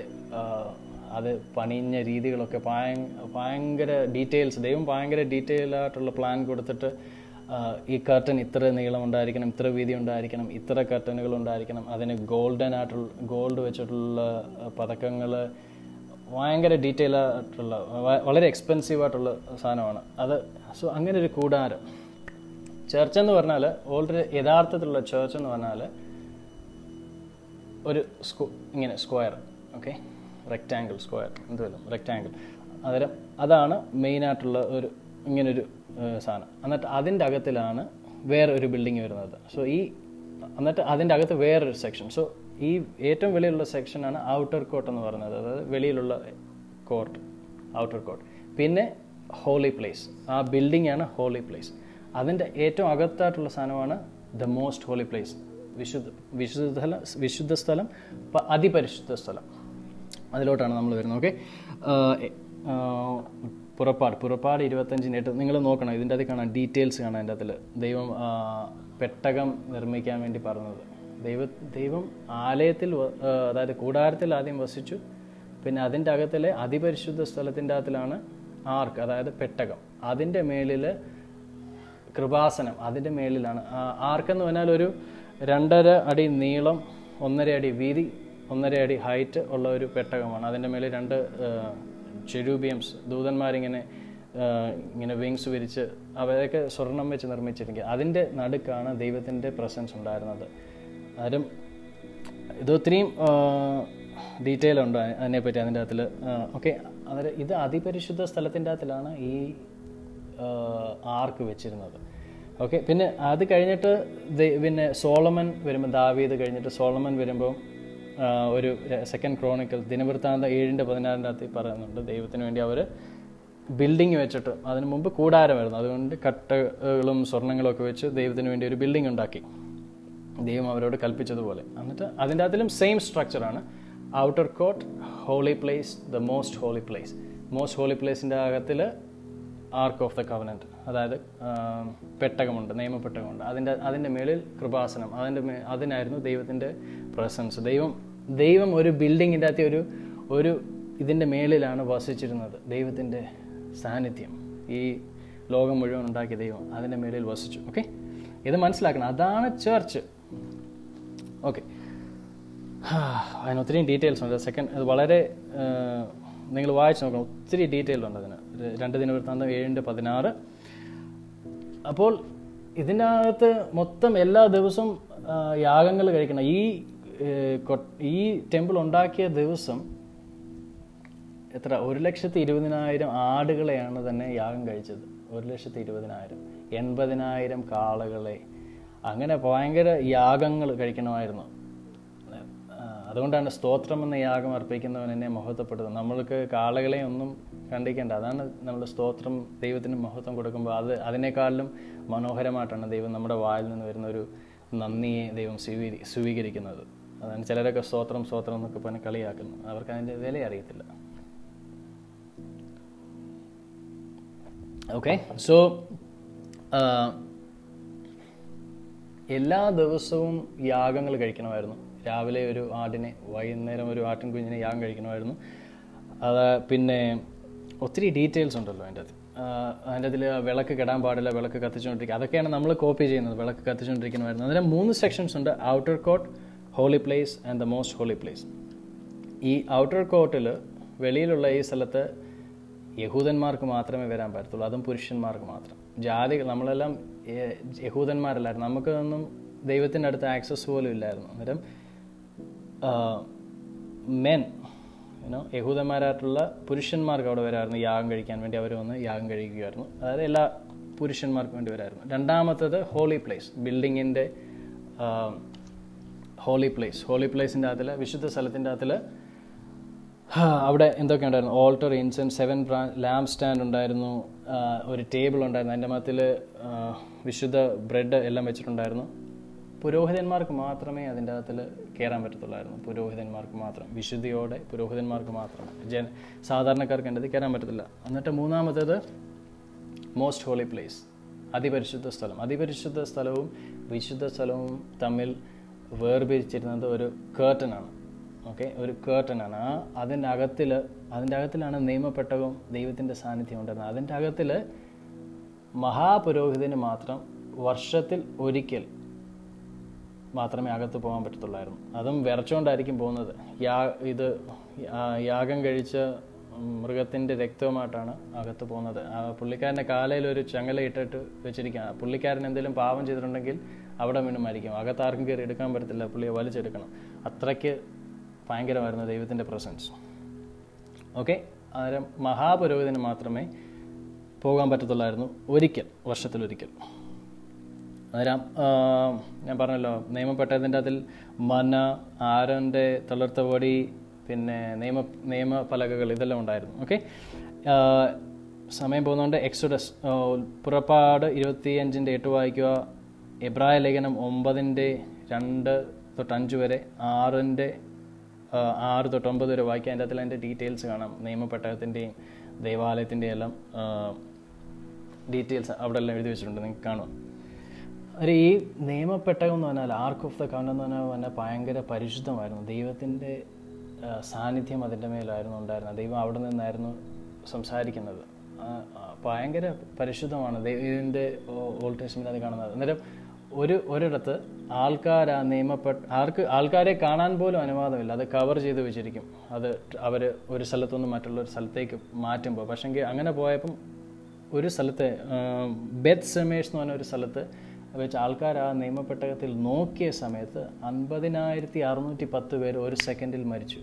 അത് പണിഞ്ഞ രീതികളൊക്കെ ഭയ ഭയങ്കര ഡീറ്റെയിൽസ്, ദൈവം ഭയങ്കര ഡീറ്റെയിൽ ആയിട്ടുള്ള പ്ലാൻ കൊടുത്തിട്ട് ഈ കർട്ടൻ ഇത്ര നീളം ഉണ്ടായിരിക്കണം, ഇത്ര വീതി ഉണ്ടായിരിക്കണം, ഇത്ര കർട്ടനുകൾ ഉണ്ടായിരിക്കണം, അതിന് ഗോൾഡൻ ആയിട്ടുള്ള ഗോൾഡ് വെച്ചിട്ടുള്ള പതക്കങ്ങൾ, ഭയങ്കര ഡീറ്റെയിൽ ആയിട്ടുള്ള വളരെ എക്സ്പെൻസീവ് ആയിട്ടുള്ള സാധനമാണ് അത്. സോ അങ്ങനെ ഒരു കൂടാരം. ചർച്ച് എന്ന് പറഞ്ഞാൽ ഓൾറെഡി യഥാർത്ഥത്തിലുള്ള ചർച്ച് എന്ന് പറഞ്ഞാൽ ഒരു സ്കു ഇങ്ങനെ സ്ക്വയർ, ഓക്കെ, റെക്റ്റാങ്കിൾ, സ്ക്വയർ എന്തുവല്ലോ റെക്റ്റാങ്കിൾ. അന്നേരം അതാണ് മെയിനായിട്ടുള്ള ഒരു ഇങ്ങനൊരു സാധനം. എന്നിട്ട് അതിൻ്റെ അകത്തിലാണ് വേറെ ഒരു ബിൽഡിങ് വരുന്നത്. സോ ഈ എന്നിട്ട് അതിൻ്റെ അകത്ത് വേറൊരു സെക്ഷൻ. സോ ഈ ഏറ്റവും വെളിയിലുള്ള സെക്ഷനാണ് ഔട്ടർ കോർട്ട് എന്ന് പറയുന്നത്, അതായത് വെളിയിലുള്ള കോർട്ട്, ഔട്ടർ കോർട്ട്. പിന്നെ ഹോളി പ്ലേസ്, ആ ബിൽഡിംഗ് ആണ് ഹോളി പ്ലേസ്. അതിൻ്റെ ഏറ്റവും അകത്തായിട്ടുള്ള സാധനമാണ് ദ മോസ്റ്റ് ഹോളി പ്ലേസ്, വിശുദ്ധ വിശുദ്ധ വിശുദ്ധ സ്ഥലം, അതിപരിശുദ്ധ സ്ഥലം. അതിലോട്ടാണ് നമ്മൾ വരുന്നത്. ഓക്കെ, പുറപ്പാട് പുറപ്പാട് ഇരുപത്തഞ്ചിന് എട്ട് നിങ്ങൾ നോക്കണം. ഇതിൻ്റെ അതിൽ കാണാം, ഡീറ്റെയിൽസ് കാണാം. അതിൻ്റെ അതിൽ ദൈവം പെട്ടകം നിർമ്മിക്കാൻ വേണ്ടി പറഞ്ഞത്. ദൈവ ദൈവം ആലയത്തിൽ, അതായത് കൂടാരത്തിൽ ആദ്യം വസിച്ചു. പിന്നെ അതിൻ്റെ അകത്തിലെ അതിപരിശുദ്ധ സ്ഥലത്തിൻ്റെ അകത്തിലാണ് ആർക്ക്, അതായത് പെട്ടകം. അതിൻ്റെ മേളിൽ കൃപാസനം, അതിൻ്റെ മേളിലാണ്. ആർക്കെന്ന് പറഞ്ഞാൽ ഒരു രണ്ടര അടി നീളം, ഒന്നര അടി വീതി, ഒന്നര അടി ഹൈറ്റ് ഉള്ള ഒരു പെട്ടകമാണ്. അതിൻ്റെ മേളിൽ രണ്ട് ചെരൂബിയംസ്, ദൂതന്മാരിങ്ങനെ ഇങ്ങനെ വിങ്സ് വിരിച്ച് അവരൊക്കെ സ്വർണം വെച്ച് നിർമ്മിച്ചിരിക്കുക. അതിൻ്റെ നടുക്കാണ് ദൈവത്തിൻ്റെ പ്രസൻസ് ഉണ്ടായിരുന്നത്. ആരും ഇത് ഒത്തിരിയും ഡീറ്റെയിൽ ഉണ്ട് അതിനെപ്പറ്റി അതിൻ്റെ അകത്തിൽ. ഓക്കെ, അതായത് ഇത് അതിപരിശുദ്ധ സ്ഥലത്തിൻ്റെ അകത്തിലാണ് ഈ ആർക്ക് വെച്ചിരുന്നത്. ഓക്കെ, പിന്നെ അത് കഴിഞ്ഞിട്ട് പിന്നെ സോളമൻ വരുമ്പോൾ, ദാവീദ് കഴിഞ്ഞിട്ട് സോളമൻ വരുമ്പോൾ ഒരു സെക്കൻഡ് ക്രോണിക്കൽ ദിനവൃത്താന്ത ഏഴിൻ്റെ പതിനാറിൻ്റെ അകത്ത് പറയുന്നുണ്ട്, ദൈവത്തിന് വേണ്ടി അവർ ബിൽഡിങ് വെച്ചിട്ട്, അതിന് മുമ്പ് കൂടാരമായിരുന്നു, അതുകൊണ്ട് കട്ടകളും സ്വർണ്ണങ്ങളും ഒക്കെ വെച്ച് ദൈവത്തിന് വേണ്ടി ഒരു ബിൽഡിംഗ് ഉണ്ടാക്കി, ദൈവം അവരോട് കൽപ്പിച്ചതുപോലെ. എന്നിട്ട് അതിൻ്റെ അതിലും സെയിം സ്ട്രക്ചറാണ്. Outer court, holy place, the most holy place. Most holy പ്ലേസിൻ്റെ അകത്തിൽ ആർക്ക് ഓഫ് ദ കവനൻറ്റ്, അതായത് പെട്ടകമുണ്ട്, നിയമപ്പെട്ടകമുണ്ട്. അതിൻ്റെ അതിൻ്റെ മേളിൽ കൃപാസനം, അതിൻ്റെ മേ അതിനായിരുന്നു ദൈവത്തിൻ്റെ പ്രസൻസ്. ദൈവം ദൈവം ഒരു ബിൽഡിങ്ങിൻ്റെ അകത്ത് ഒരു ഒരു ഇതിൻ്റെ മേളിലാണ് വസിച്ചിരുന്നത്. ദൈവത്തിൻ്റെ സാന്നിധ്യം, ഈ ലോകം മുഴുവൻ ഉണ്ടാക്കിയ ദൈവം അതിൻ്റെ മേളിൽ വസിച്ചു. ഓക്കെ, ഇത് മനസ്സിലാക്കണം. അതാണ് ചർച്ച്. ഓക്കെ, അതിന് ഒത്തിരി ഡീറ്റെയിൽസ് ഉണ്ട്. സെക്കൻഡ്, അത് വളരെ നിങ്ങൾ വായിച്ച് നോക്കണം, ഒത്തിരി ഡീറ്റെയിൽ ഉണ്ട് അതിന്. രണ്ട് ദിനവൃത്താന്തം ഏഴിൻ്റെ പതിനാറ്. അപ്പോൾ ഇതിനകത്ത് മൊത്തം എല്ലാ ദിവസവും യാഗങ്ങൾ കഴിക്കണം. ഈ ഈ ടെമ്പിൾ ഉണ്ടാക്കിയ ദിവസം എത്ര, ഒരു ലക്ഷത്തി ഇരുപതിനായിരം ആടുകളെയാണ് തന്നെ യാഗം കഴിച്ചത്. ഒരു ലക്ഷത്തി ഇരുപതിനായിരം എൺപതിനായിരം കാളകളെ, അങ്ങനെ ഭയങ്കര യാഗങ്ങൾ കഴിക്കണമായിരുന്നു. അതുകൊണ്ടാണ് സ്തോത്രം എന്ന യാഗം അർപ്പിക്കുന്നവൻ എന്നെ മഹത്വപ്പെടുന്നത്. നമ്മൾക്ക് കാളകളെ ഒന്നും കണ്ടിക്കേണ്ട, അതാണ് നമ്മൾ സ്തോത്രം ദൈവത്തിന് മഹത്വം കൊടുക്കുമ്പോൾ അത് അതിനേക്കാളിലും മനോഹരമായിട്ടാണ് ദൈവം നമ്മുടെ വായിൽ നിന്ന് വരുന്ന ഒരു നന്ദിയെ ദൈവം സ്വീകരി സ്വീകരിക്കുന്നത്. അതാണ് ചിലരൊക്കെ സ്തോത്രം സ്തോത്രം എന്നൊക്കെ പറഞ്ഞ് കളിയാക്കുന്നു. അവർക്ക് അതിൻ്റെ വില അറിയത്തില്ല. ഓക്കെ, സോ എല്ലാ ദിവസവും യാഗങ്ങൾ കഴിക്കണമായിരുന്നു. രാവിലെ ഒരു ആടിനെ, വൈകുന്നേരം ഒരു ആട്ടിൻ കുഞ്ഞിനെ യാഗം കഴിക്കണമായിരുന്നു. അത് പിന്നെ ഒത്തിരി ഡീറ്റെയിൽസ് ഉണ്ടല്ലോ അതിൻ്റെ അത്. അതിൻ്റെ അതിൽ വിളക്ക് കെടാൻ പാടില്ല, വിളക്ക് കത്തിച്ചുകൊണ്ടിരിക്കുക, അതൊക്കെയാണ് നമ്മൾ കോപ്പി ചെയ്യുന്നത്. വിളക്ക് കത്തിച്ചുകൊണ്ടിരിക്കണമായിരുന്നു. അതിന് മൂന്ന് സെക്ഷൻസ് ഉണ്ട്: outer court, holy place and the most holy place. ഈ ഔട്ടർ കോർട്ടിൽ, വെളിയിലുള്ള ഈ സ്ഥലത്ത് യഹൂദന്മാർക്ക് മാത്രമേ വരാൻ പറ്റത്തുള്ളൂ, അതും പുരുഷന്മാർക്ക് മാത്രം. ജാതികൾ, നമ്മളെല്ലാം യഹൂദന്മാരല്ലായിരുന്നു, നമുക്കൊന്നും ദൈവത്തിൻ്റെ അടുത്ത് ആക്സസ് പോലും ഇല്ലായിരുന്നു. അന്നേരം മെൻ യുനോ യഹൂദന്മാരായിട്ടുള്ള പുരുഷന്മാർക്ക് അവിടെ വരായിരുന്നു യാഗം കഴിക്കാൻ വേണ്ടി. അവർ വന്ന് യാഗം കഴിക്കുകയായിരുന്നു. അതായത് എല്ലാ പുരുഷന്മാർക്കും വേണ്ടി വരായിരുന്നു. രണ്ടാമത്തത് ഹോളി പ്ലേസ്, ബിൽഡിങ്ങിൻ്റെ ഹോളി പ്ലേസ്. ഹോളി പ്ലേസിൻ്റെ അകത്തിൽ, വിശുദ്ധ സ്ഥലത്തിൻ്റെ അകത്തിൽ അവിടെ എന്തൊക്കെ ഉണ്ടായിരുന്നു? Altar, incense, seven lamp stand ഉണ്ടായിരുന്നു, ഒരു ടേബിൾ ഉണ്ടായിരുന്നു, അതിൻ്റെ മത്തിൽ വിശുദ്ധ ബ്രെഡ് എല്ലാം വെച്ചിട്ടുണ്ടായിരുന്നു. പുരോഹിതന്മാർക്ക് മാത്രമേ അതിൻ്റെ അകത്തിൽ കയറാൻ പറ്റത്തുള്ളായിരുന്നു. പുരോഹിതന്മാർക്ക് മാത്രം, വിശുദ്ധിയോടെ പുരോഹിതന്മാർക്ക് മാത്രം, ജന സാധാരണക്കാർക്ക് എൻ്റെ അത് കയറാൻ പറ്റത്തില്ല. എന്നിട്ട് മൂന്നാമത്തേത് മോസ്റ്റ് ഹോളി പ്ലേസ്, അതിപരിശുദ്ധ സ്ഥലം. അതിപരിശുദ്ധ സ്ഥലവും വിശുദ്ധ സ്ഥലവും തമ്മിൽ വേർപിരിച്ചിരുന്നത് ഒരു കേർട്ടനാണ്. ഓക്കെ, ഒരു കേർട്ടനാണ്. ആ അതിൻ്റെ അകത്തിൽ അതിൻ്റെ അകത്തിലാണ് നിയമപ്പെട്ടകവും ദൈവത്തിൻ്റെ സാന്നിധ്യം ഉണ്ടായിരുന്നത്. അതിൻ്റെ അകത്തിൽ മഹാപുരോഹിതന് മാത്രം വർഷത്തിൽ ഒരിക്കൽ മാത്രമേ അകത്ത് പോകാൻ പറ്റത്തുള്ളായിരുന്നു. അതും വിറച്ചുകൊണ്ടായിരിക്കും പോകുന്നത്. യാ ഇത് യാഗം കഴിച്ച മൃഗത്തിൻ്റെ രക്തവുമായിട്ടാണ് അകത്ത് പോകുന്നത്. പുള്ളിക്കാരൻ്റെ കാലയിൽ ഒരു ചങ്ങല ഇട്ടിട്ട് വെച്ചിരിക്കുകയാണ്. പുള്ളിക്കാരൻ എന്തെങ്കിലും പാപം ചെയ്തിട്ടുണ്ടെങ്കിൽ അവിടെ വീണ്ടും മരിക്കും. അകത്ത് ആർക്കും കയറി എടുക്കാൻ പറ്റത്തില്ല, പുള്ളിയെ വലിച്ചെടുക്കണം. അത്രയ്ക്ക് ഭയങ്കരമായിരുന്നു ദൈവത്തിൻ്റെ പ്രസൻസ്. ഓക്കെ, അന്നേരം മഹാപുരോഹിതന് മാത്രമേ പോകാൻ പറ്റത്തുള്ളായിരുന്നു, ഒരിക്കൽ, വർഷത്തിലൊരിക്കൽ. അന്നേരം ഞാൻ പറഞ്ഞല്ലോ, നിയമപ്പെട്ടതിൻ്റെ അതിൽ മന, ആരോൻ്റെ തളിർത്ത പൊടി, പിന്നെ നിയമ നിയമപലകകൾ ഇതെല്ലാം ഉണ്ടായിരുന്നു. ഓക്കെ, സമയം പോകുന്നതുകൊണ്ട് എക്സോഡസ്, പുറപ്പാട് ഇരുപത്തി അഞ്ചിൻ്റെ എട്ട് വായിക്കുക, എബ്രായ ലേഖനം ഒമ്പതിൻ്റെ രണ്ട് തൊട്ട് അഞ്ച് വരെ, ആറിൻ്റെ ആറ് തൊട്ട് ഒമ്പത് വരെ വായിക്കുക. അതിൻ്റെ അകത്തിൽ അതിൻ്റെ ഡീറ്റെയിൽസ് കാണാം, നിയമപ്പെട്ടകത്തിൻ്റെയും ദേവാലയത്തിൻ്റെയും എല്ലാം ഡീറ്റെയിൽസ് അവിടെ എല്ലാം എഴുതി വെച്ചിട്ടുണ്ട്, നിങ്ങൾക്ക് കാണുക. ഒരു ഈ നിയമപ്പെട്ടകം എന്ന് പറഞ്ഞാൽ, ആർക്ക് ഓഫ് ദ കവനന്റ് എന്ന് പറഞ്ഞാൽ ഭയങ്കര പരിശുദ്ധമായിരുന്നു. ദൈവത്തിൻ്റെ സാന്നിധ്യം അതിൻ്റെ മേലായിരുന്നു ഉണ്ടായിരുന്നത്. ദൈവം അവിടെ നിന്നായിരുന്നു സംസാരിക്കുന്നത്. ഭയങ്കര പരിശുദ്ധമാണ് ഇതിൻ്റെ ഓൾഡ് ടെസ്റ്റ്മെൻ്റ് അത് കാണുന്നത്. അന്നേരം ഒരു ഒരിടത്ത് ആൾക്കാർ ആ നിയമപ്പെട്ട ആർക്ക് ആൾക്കാരെ കാണാൻ പോലും അനുവാദമില്ല, അത് കവർ ചെയ്ത് വെച്ചിരിക്കും. അത് അവർ ഒരു സ്ഥലത്തുനിന്ന് മറ്റുള്ള ഒരു സ്ഥലത്തേക്ക് മാറ്റുമ്പോൾ. പക്ഷെങ്കിൽ അങ്ങനെ പോയപ്പം ഒരു സ്ഥലത്ത് ബെത്ത് സെമേഷ് എന്ന് പറഞ്ഞ ഒരു സ്ഥലത്ത് വെച്ച് ആൾക്കാർ ആ നിയമപ്പെട്ടകത്തിൽ നോക്കിയ സമയത്ത് അൻപതിനായിരത്തി അറുന്നൂറ്റി പത്ത് പേര് ഒരു സെക്കൻഡിൽ മരിച്ചു.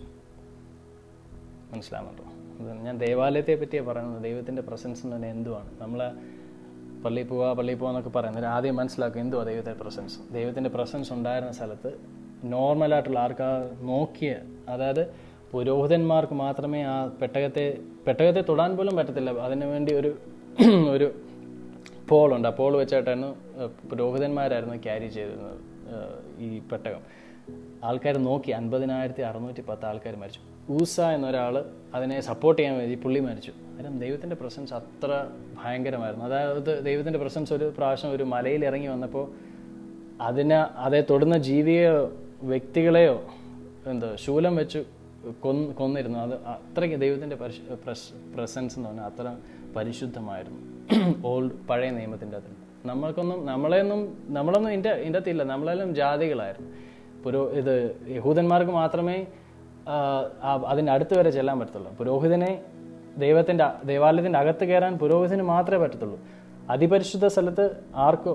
മനസ്സിലാകുന്നുണ്ടോ? ഞാൻ ദേവാലയത്തെ പറ്റിയാണ് പറയുന്നത്. ദൈവത്തിൻ്റെ പ്രസൻസ് എന്ന് പറഞ്ഞാൽ എന്തുവാണ്? നമ്മൾ പള്ളിയിൽ പോവുക പള്ളിയിൽ പോവുക എന്നൊക്കെ പറയുന്നത് ആദ്യം മനസ്സിലാക്കുക എന്തുവാ ദൈവത്തിൻ്റെ പ്രസൻസ്. ദൈവത്തിൻ്റെ പ്രസൻസ് ഉണ്ടായിരുന്ന സ്ഥലത്ത് നോർമലായിട്ടുള്ള ആൾക്കാർ നോക്കിയ, അതായത് പുരോഹിതന്മാർക്ക് മാത്രമേ ആ പെട്ടകത്തെ പെട്ടകത്തെ തൊടാൻ പോലും പറ്റത്തില്ല. അതിനുവേണ്ടി ഒരു ഒരു പോളുണ്ട്. ആ പോൾ വെച്ചായിട്ടായിരുന്നു പുരോഹിതന്മാരായിരുന്നു ക്യാരി ചെയ്തിരുന്നത് ഈ പെട്ടകം. ആൾക്കാർ നോക്കി അൻപതിനായിരത്തി അറുന്നൂറ്റി പത്ത് ആൾക്കാർ മരിച്ചു. ഊസ എന്നൊരാൾ അതിനെ സപ്പോർട്ട് ചെയ്യാൻ വേണ്ടി പുള്ളി മരിച്ചു. കാരണം ദൈവത്തിൻ്റെ പ്രസൻസ് അത്ര ഭയങ്കരമായിരുന്നു. അതായത് ദൈവത്തിൻ്റെ പ്രസൻസ് ഒരു പ്രാവശ്യം ഒരു മലയിൽ ഇറങ്ങി വന്നപ്പോൾ അതിനെ അതേ തൊടുന്ന ജീവിയോ വ്യക്തികളെയോ എന്തോ ശൂലം വെച്ച് കൊന്ന് കൊന്നിരുന്നു. അത് അത്രയ്ക്ക് ദൈവത്തിൻ്റെ പ്രസൻസ് എന്ന് പറഞ്ഞാൽ അത്ര പരിശുദ്ധമായിരുന്നു ഓൾഡ് പഴയ നിയമത്തിൻ്റെ അതിൽ. നമ്മൾക്കൊന്നും നമ്മളെയൊന്നും നമ്മളൊന്നും ഇതിൻ്റെ ഇതിൻ്റെ അകത്തില്ല. നമ്മളെല്ലാം ജാതികളായിരുന്നു. പുരോ ഇത് യഹൂദന്മാർക്ക് മാത്രമേ അതിൻ്റെ അടുത്ത് വരെ ചെല്ലാൻ പറ്റത്തുള്ളൂ. പുരോഹിതനെ ദൈവത്തിൻ്റെ ദേവാലയത്തിൻ്റെ അകത്ത് കയറാൻ പുരോഹിതന് മാത്രമേ പറ്റത്തുള്ളൂ. അതിപരിശുദ്ധ സ്ഥലത്ത് ark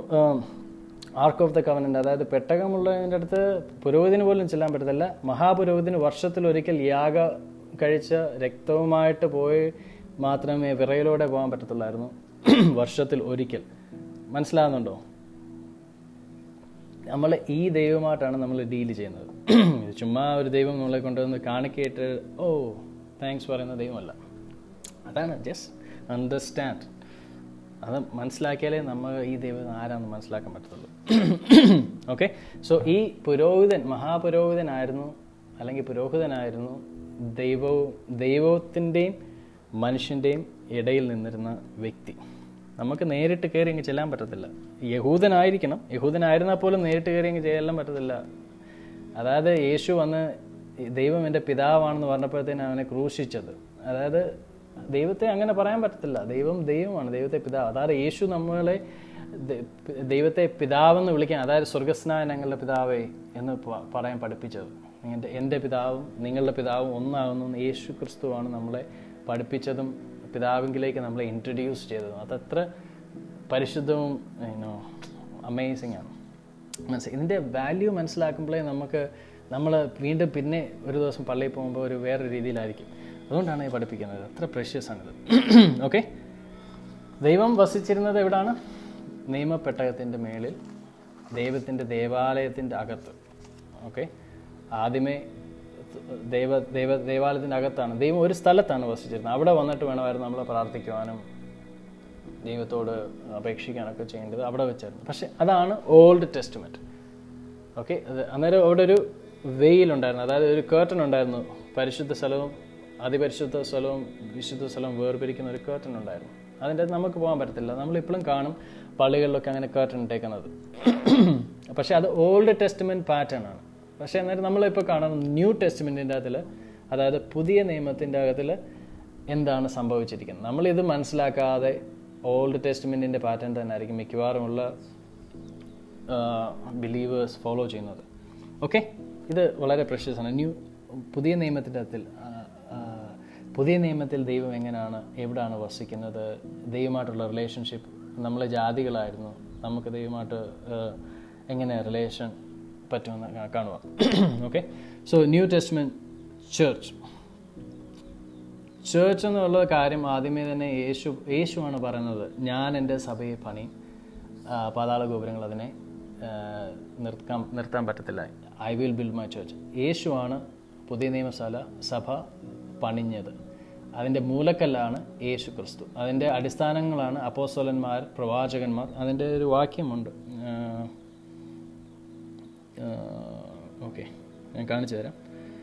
ark of the covenant, അതായത് പെട്ടകമുള്ളതിൻ്റെ അടുത്ത് പുരോഹിതന് പോലും ചെല്ലാൻ പറ്റത്തില്ല. മഹാപുരോഹിതന് വർഷത്തിലൊരിക്കൽ യാഗ കഴിച്ച രക്തവുമായിട്ട് പോയി മാത്രമേ വിറയിലൂടെ പോകാൻ പറ്റത്തുള്ളായിരുന്നു. വർഷത്തിൽ ഒരിക്കൽ. മനസ്സിലാകുന്നുണ്ടോ? നമ്മൾ ഈ ദൈവമായിട്ടാണ് നമ്മൾ ഡീല് ചെയ്യുന്നത്. ചുമ്മാ ഒരു ദൈവം നമ്മളെ കൊണ്ടുവന്ന് കാണിക്കേറ്റ് ഓ താങ്ക്സ് പറയുന്ന ദൈവമല്ല. അതാണ് ജസ്റ്റ് അണ്ടർസ്റ്റാൻഡ്. അത് മനസ്സിലാക്കിയാലേ നമ്മൾ ഈ ദൈവം ആരാണെന്ന് മനസ്സിലാക്കാൻ പറ്റത്തുള്ളൂ. ഓക്കെ, സോ ഈ പുരോഹിതൻ മഹാപുരോഹിതനായിരുന്നു, അല്ലെങ്കിൽ പുരോഹിതനായിരുന്നു ദൈവവും ദൈവത്തിൻ്റെയും മനുഷ്യൻ്റെയും ഇടയിൽ നിന്നിരുന്ന വ്യക്തി. നമുക്ക് നേരിട്ട് കയറി അങ്ങ് ചെല്ലാൻ പറ്റത്തില്ല. യഹൂദനായിരിക്കണം, യഹൂദനായിരുന്നാൽ പോലും നേരിട്ട് കയറി അങ്ങ് ചെല്ലാൻ പറ്റത്തില്ല. അതായത് യേശു വന്ന് ദൈവം എൻ്റെ പിതാവാണെന്ന് പറഞ്ഞപ്പോഴത്തേന് അവനെ ക്രൂശിച്ചത്. അതായത് ദൈവത്തെ അങ്ങനെ പറയാൻ പറ്റത്തില്ല. ദൈവം ദൈവമാണ്, ദൈവത്തെ പിതാവ്. അതായത് യേശു നമ്മളെ ദൈവത്തെ പിതാവെന്ന് വിളിക്കാൻ, അതായത് സ്വർഗസ്നായ ഞങ്ങളുടെ പിതാവേ എന്ന് പറയാൻ പഠിപ്പിച്ചത്. എൻ്റെ എൻ്റെ പിതാവും നിങ്ങളുടെ പിതാവും ഒന്നാകുന്നു യേശു ക്രിസ്തുവാണ് നമ്മളെ പഠിപ്പിച്ചതും പിതാവിലേക്ക് നമ്മളെ ഇൻട്രൊഡ്യൂസ് ചെയ്തതും. അതത്ര പരിശുദ്ധവും യുനോ അമേസിങ് ആണ്. മനസ്സിലായി? ഇതിൻ്റെ വാല്യൂ മനസ്സിലാക്കുമ്പോഴേ നമുക്ക് നമ്മൾ വീണ്ടും പിന്നെ ഒരു ദിവസം പള്ളിയിൽ പോകുമ്പോൾ ഒരു വേറെ രീതിയിലായിരിക്കും. അതുകൊണ്ടാണ് ഈ പഠിപ്പിക്കുന്നത്. അത്ര പ്രഷ്യസ് ആണിത്. ഓക്കെ, ദൈവം വസിച്ചിരുന്നത് എവിടാണ്? നിയമപ്പെട്ടകത്തിൻ്റെ മേളിൽ, ദൈവത്തിൻ്റെ ദേവാലയത്തിൻ്റെ അകത്ത്. ഓക്കെ, ആദ്യമേ ദൈവ ദൈവ ദേവാലയത്തിൻ്റെ അകത്താണ്. ദൈവം ഒരു സ്ഥലത്താണ് വസിച്ചിരുന്നത്. അവിടെ വന്നിട്ട് വേണമായിരുന്നു നമ്മൾ പ്രാർത്ഥിക്കുവാനും ദൈവത്തോട് അപേക്ഷിക്കാനൊക്കെ ചെയ്യേണ്ടത് അവിടെ വെച്ചായിരുന്നു. പക്ഷെ അതാണ് ഓൾഡ് ടെസ്റ്റ്മെൻറ്റ്. ഓക്കെ, അത് അന്നേരം അവിടെ ഒരു വെയിലുണ്ടായിരുന്നു, അതായത് ഒരു കേർട്ടൻ ഉണ്ടായിരുന്നു. പരിശുദ്ധ സ്ഥലവും അതിപരിശുദ്ധ സ്ഥലവും വിശുദ്ധ സ്ഥലവും വേർപിരിക്കുന്ന ഒരു കേർട്ടൻ ഉണ്ടായിരുന്നു. അതിൻ്റെ അത് നമുക്ക് പോകാൻ പറ്റത്തില്ല. നമ്മളിപ്പോഴും കാണും പള്ളികളിലൊക്കെ അങ്ങനെ കേർട്ടൻ ഇട്ടേക്കുന്നത്. പക്ഷെ അത് ഓൾഡ് ടെസ്റ്റ്മെൻറ്റ് പാറ്റേൺ ആണ്. പക്ഷേ അന്നേരം നമ്മളിപ്പോൾ കാണുന്ന ന്യൂ ടെസ്റ്റ്മെൻറ്റിൻ്റെ അകത്തിൽ, അതായത് പുതിയ നിയമത്തിൻ്റെ അകത്തിൽ എന്താണ് സംഭവിച്ചിരിക്കുന്നത്, നമ്മളിത് മനസ്സിലാക്കാതെ ഓൾഡ് ടെസ്റ്റ്മെൻറ്റിൻ്റെ പാറ്റേൺ തന്നെ ആയിരിക്കും മിക്കവാറുമുള്ള ബിലീവേഴ്സ് ഫോളോ ചെയ്യുന്നത്. ഓക്കെ, ഇത് വളരെ പ്രഷ്യസ് ആണ്. ന്യൂ പുതിയ നിയമത്തിൻ്റെ അകത്തിൽ പുതിയ നിയമത്തിൽ ദൈവം എങ്ങനെയാണ്, എവിടെയാണ് വസിക്കുന്നത്, ദൈവമായിട്ടുള്ള റിലേഷൻഷിപ്പ്. നമ്മളെ ജാതികളായിരുന്നു, നമുക്ക് ദൈവമായിട്ട് എങ്ങനെ റിലേഷൻ പറ്റുമെന്ന് കാണുക. Okay, so new testament church church എന്നുള്ള കാര്യം ആദ്യമേ തന്നെ യേശു യേശുവാണ് പറയുന്നത്, ഞാൻ എൻ്റെ സഭയെ പണി, പാതാള ഗോപുരങ്ങൾ അതിനെ നിർത്താൻ നിർത്താൻ പറ്റത്തില്ല. I will build my church. യേശുവാണ് പുതിയ നിയമശാല സഭ പണിഞ്ഞത്. അതിൻ്റെ മൂലക്കല്ലാണ് യേശു ക്രിസ്തു. അതിൻ്റെ അടിസ്ഥാനങ്ങളാണ് അപ്പോസ്തലന്മാർ, പ്രവാചകന്മാർ. അതിൻ്റെ ഒരു വാക്യമുണ്ട്, ഓക്കെ ഞാൻ കാണിച്ചു തരാം.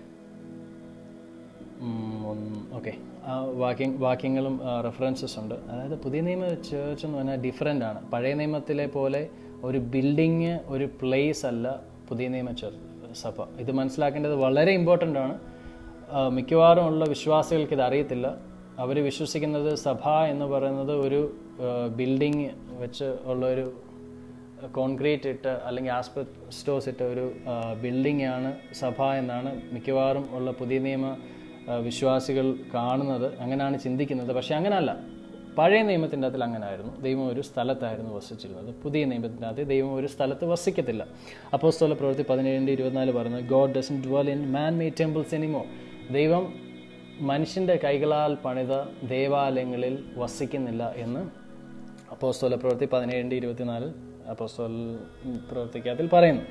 ഓക്കെ, ആ വാക്യം വാക്യങ്ങളും റെഫറൻസസ് ഉണ്ട്. അതായത് പുതിയ നിയമ ചേർച്ച് എന്ന് പറഞ്ഞാൽ ഡിഫറെൻ്റ് ആണ്. പഴയ നിയമത്തിലെ പോലെ ഒരു ബിൽഡിങ്, ഒരു പ്ലേസ് അല്ല പുതിയ നിയമ ചേർച്ച് സഭ. ഇത് മനസ്സിലാക്കേണ്ടത് വളരെ ഇമ്പോർട്ടൻ്റ് ആണ്. മിക്കവാറും ഉള്ള വിശ്വാസികൾക്ക് ഇത് അറിയത്തില്ല. അവർ വിശ്വസിക്കുന്നത് സഭ എന്ന് പറയുന്നത് ഒരു ബിൽഡിങ് വെച്ച് ഉള്ളൊരു കോൺക്രീറ്റ് ഇട്ട് അല്ലെങ്കിൽ ആസ്പെസ്റ്റോസ് ഇട്ട ഒരു ബിൽഡിംഗ് ആണ് സഭ എന്നാണ് മിക്കവാറും ഉള്ള പുതിയ നിയമ വിശ്വാസികൾ കാണുന്നത്, അങ്ങനെയാണ് ചിന്തിക്കുന്നത്. പക്ഷേ അങ്ങനെയല്ല. പഴയ നിയമത്തിൻ്റെ അകത്തിൽ അങ്ങനെയായിരുന്നു. ദൈവം ഒരു സ്ഥലത്തായിരുന്നു വസിച്ചിരുന്നത്. പുതിയ നിയമത്തിൻ്റെ അകത്ത് ദൈവം ഒരു സ്ഥലത്ത് വസിക്കത്തില്ല. അപ്പോസ്തല പ്രവൃത്തി പതിനേഴിൻ്റെ ഇരുപത്തിനാല് പറയുന്നത്, God doesn't dwell in man made temples anymore. ദൈവം മനുഷ്യൻ്റെ കൈകളാൽ പണിത ദേവാലയങ്ങളിൽ വസിക്കുന്നില്ല എന്ന് അപ്പോസ്തല പ്രവൃത്തി പതിനേഴിൻ്റെ ഇരുപത്തിനാലിൽ അപ്പോസ്തല പ്രവൃത്തിക്കകത്തിൽ പറയുന്നു.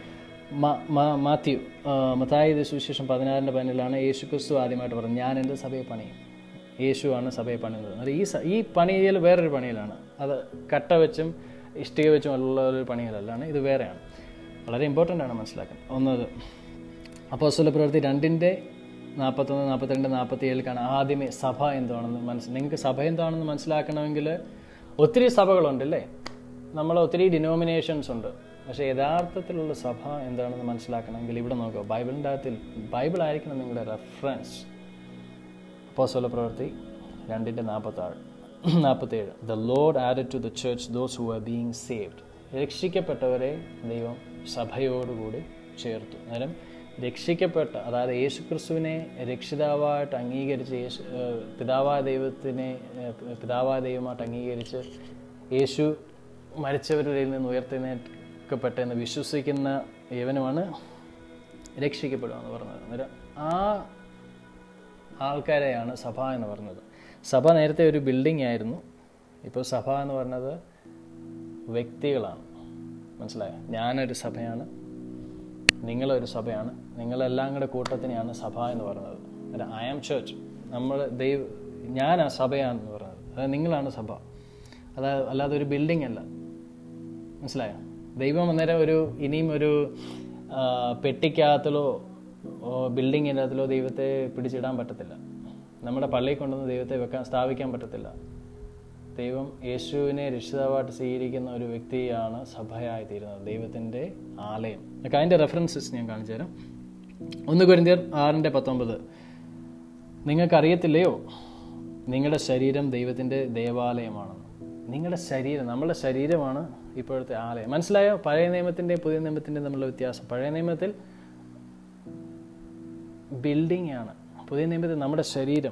മാത്യു മത്തായി സുവിശേഷം പതിനാറിൻ്റെ പതിനിലാണ് യേശു ക്രിസ്തു ആദ്യമായിട്ട് പറഞ്ഞത്, ഞാൻ എൻ്റെ സഭയെ പണിയും. യേശുവാണ് സഭയെ പണിയുന്നത്. അത് ഈ ഈ പണിയിൽ വേറൊരു പണിയിലാണ്. അത് കട്ട വെച്ചും ഇഷ്ടിക വെച്ചും ഉള്ള ഒരു പണിയിലല്ലാണ്, ഇത് വേറെയാണ്. വളരെ ഇമ്പോർട്ടൻ്റ് ആണ് മനസ്സിലാക്കാൻ. ഒന്നത് അപ്പോസ്തല പ്രവൃത്തി രണ്ടിൻ്റെ നാൽപ്പത്തൊന്ന് നാൽപ്പത്തിരണ്ട് നാൽപ്പത്തി ഏഴിലേക്കാണ് ആദ്യമേ സഭ എന്താണെന്ന് മനസ്സിൽ നിങ്ങൾക്ക് സഭ എന്താണെന്ന് മനസ്സിലാക്കണമെങ്കിൽ ഒത്തിരി സഭകളുണ്ടല്ലേ, നമ്മൾ ഒത്തിരി ഡിനോമിനേഷൻസ് ഉണ്ട്. പക്ഷേ യഥാർത്ഥത്തിലുള്ള സഭ എന്താണെന്ന് മനസ്സിലാക്കണമെങ്കിൽ ഇവിടെ നോക്കുക, ബൈബിളിൻ്റെ അകത്തിൽ ബൈബിൾ ആയിരിക്കണം നിങ്ങളുടെ റെഫറൻസ്. അപ്പോസ്തല പ്രവൃത്തി രണ്ടിൻ്റെ നാൽപ്പത്താറ് നാൽപ്പത്തേഴ് the Lord added to the church those who are being saved. രക്ഷിക്കപ്പെട്ടവരെ ദൈവം സഭയോടുകൂടി ചേർത്തു. അന്നേരം രക്ഷിക്കപ്പെട്ട, അതായത് യേശു ക്രിസ്തുവിനെ രക്ഷിതാവായിട്ട് അംഗീകരിച്ച്, യേശു പിതാവായ ദൈവത്തിനെ പിതാവായ ദൈവമായിട്ട് അംഗീകരിച്ച് യേശു മരിച്ചവരുടെ നിന്ന് ഉയർത്തെഴുന്നേൽക്കപ്പെട്ടെന്ന് വിശ്വസിക്കുന്ന യവനുമാണ് രക്ഷിക്കപ്പെടുക എന്ന് പറഞ്ഞത്. അന്നേരം ആ ആൾക്കാരെയാണ് സഭ എന്ന് പറഞ്ഞത്. സഭ നേരത്തെ ഒരു ബിൽഡിംഗ് ആയിരുന്നു, ഇപ്പോൾ സഭ എന്ന് പറഞ്ഞത് വ്യക്തികളാണ്. മനസ്സിലായോ? ഞാനൊരു സഭയാണ്, നിങ്ങളൊരു സഭയാണ്, നിങ്ങളെല്ലാം കൂടെ കൂട്ടത്തിനെയാണ് സഭ എന്ന് പറയുന്നത്. അതായത് ഐ ആം ചേർച്ച്, നമ്മൾ ദൈവ ഞാനാ സഭയാണെന്ന് പറയുന്നത്. അതായത് നിങ്ങളാണ് സഭ, അതായത് അല്ലാതെ ഒരു ബിൽഡിംഗ് അല്ല. മനസ്സിലായോ? ദൈവം അന്നേരം ഒരു ഇനിയും ഒരു പെട്ടിക്കകത്തിലോ ബിൽഡിങ്ങിൻ്റെ അകത്തിലോ ദൈവത്തെ പിടിച്ചിടാൻ പറ്റത്തില്ല. നമ്മുടെ പള്ളിയിൽ കൊണ്ടുവന്ന് ദൈവത്തെ വെക്കാൻ സ്ഥാപിക്കാൻ പറ്റത്തില്ല. ദൈവം യേശുവിനെ രക്ഷിതാവായിട്ട് സ്വീകരിക്കുന്ന ഒരു വ്യക്തിയാണ് സഭയായി തീരുന്നത്, ദൈവത്തിൻ്റെ ആലയം. അതിൻ്റെ റെഫറൻസസ് ഞാൻ കാണിച്ചു തരാം. ഒന്ന് കൊരിന്ത്യർ ആറിൻ്റെ പത്തൊമ്പത് നിങ്ങൾക്കറിയത്തില്ലയോ നിങ്ങളുടെ ശരീരം ദൈവത്തിൻ്റെ ദേവാലയമാണെന്ന്. നിങ്ങളുടെ ശരീരം, നമ്മുടെ ശരീരമാണ് ഇപ്പോഴത്തെ ആലയം. മനസ്സിലായോ? പഴയ നിയമത്തിൻ്റെയും പുതിയ നിയമത്തിൻ്റെയും തമ്മിലുള്ള വ്യത്യാസം. പഴയ നിയമത്തിൽ ബിൽഡിംഗ് ആണ്, പുതിയ നിയമത്തിൽ നമ്മുടെ ശരീരം.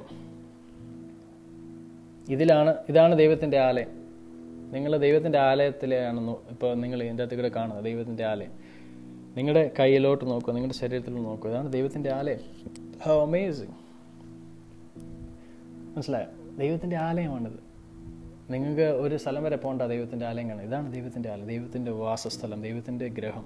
ഇതിലാണ് ഇതാണ് ദൈവത്തിൻ്റെ ആലയം. നിങ്ങൾ ദൈവത്തിൻ്റെ ആലയത്തിലെയാണ് ഇപ്പോൾ നിങ്ങൾ ഇതിൻ്റെ അകത്ത് കൂടെ കാണുന്നത്, ദൈവത്തിൻ്റെ ആലയം. നിങ്ങളുടെ കയ്യിലോട്ട് നോക്കുക, നിങ്ങളുടെ ശരീരത്തിൽ നോക്കുക, ഇതാണ് ദൈവത്തിൻ്റെ ആലയം. How amazing! മനസ്സിലായോ? ദൈവത്തിൻ്റെ ആലയമാണിത്. നിങ്ങൾക്ക് ഒരു സ്ഥലം വരെ പോകേണ്ട ദൈവത്തിൻ്റെ ആലയം കാണാം. ഇതാണ് ദൈവത്തിൻ്റെ ആലയം, ദൈവത്തിൻ്റെ വാസസ്ഥലം, ദൈവത്തിൻ്റെ ഗ്രഹം.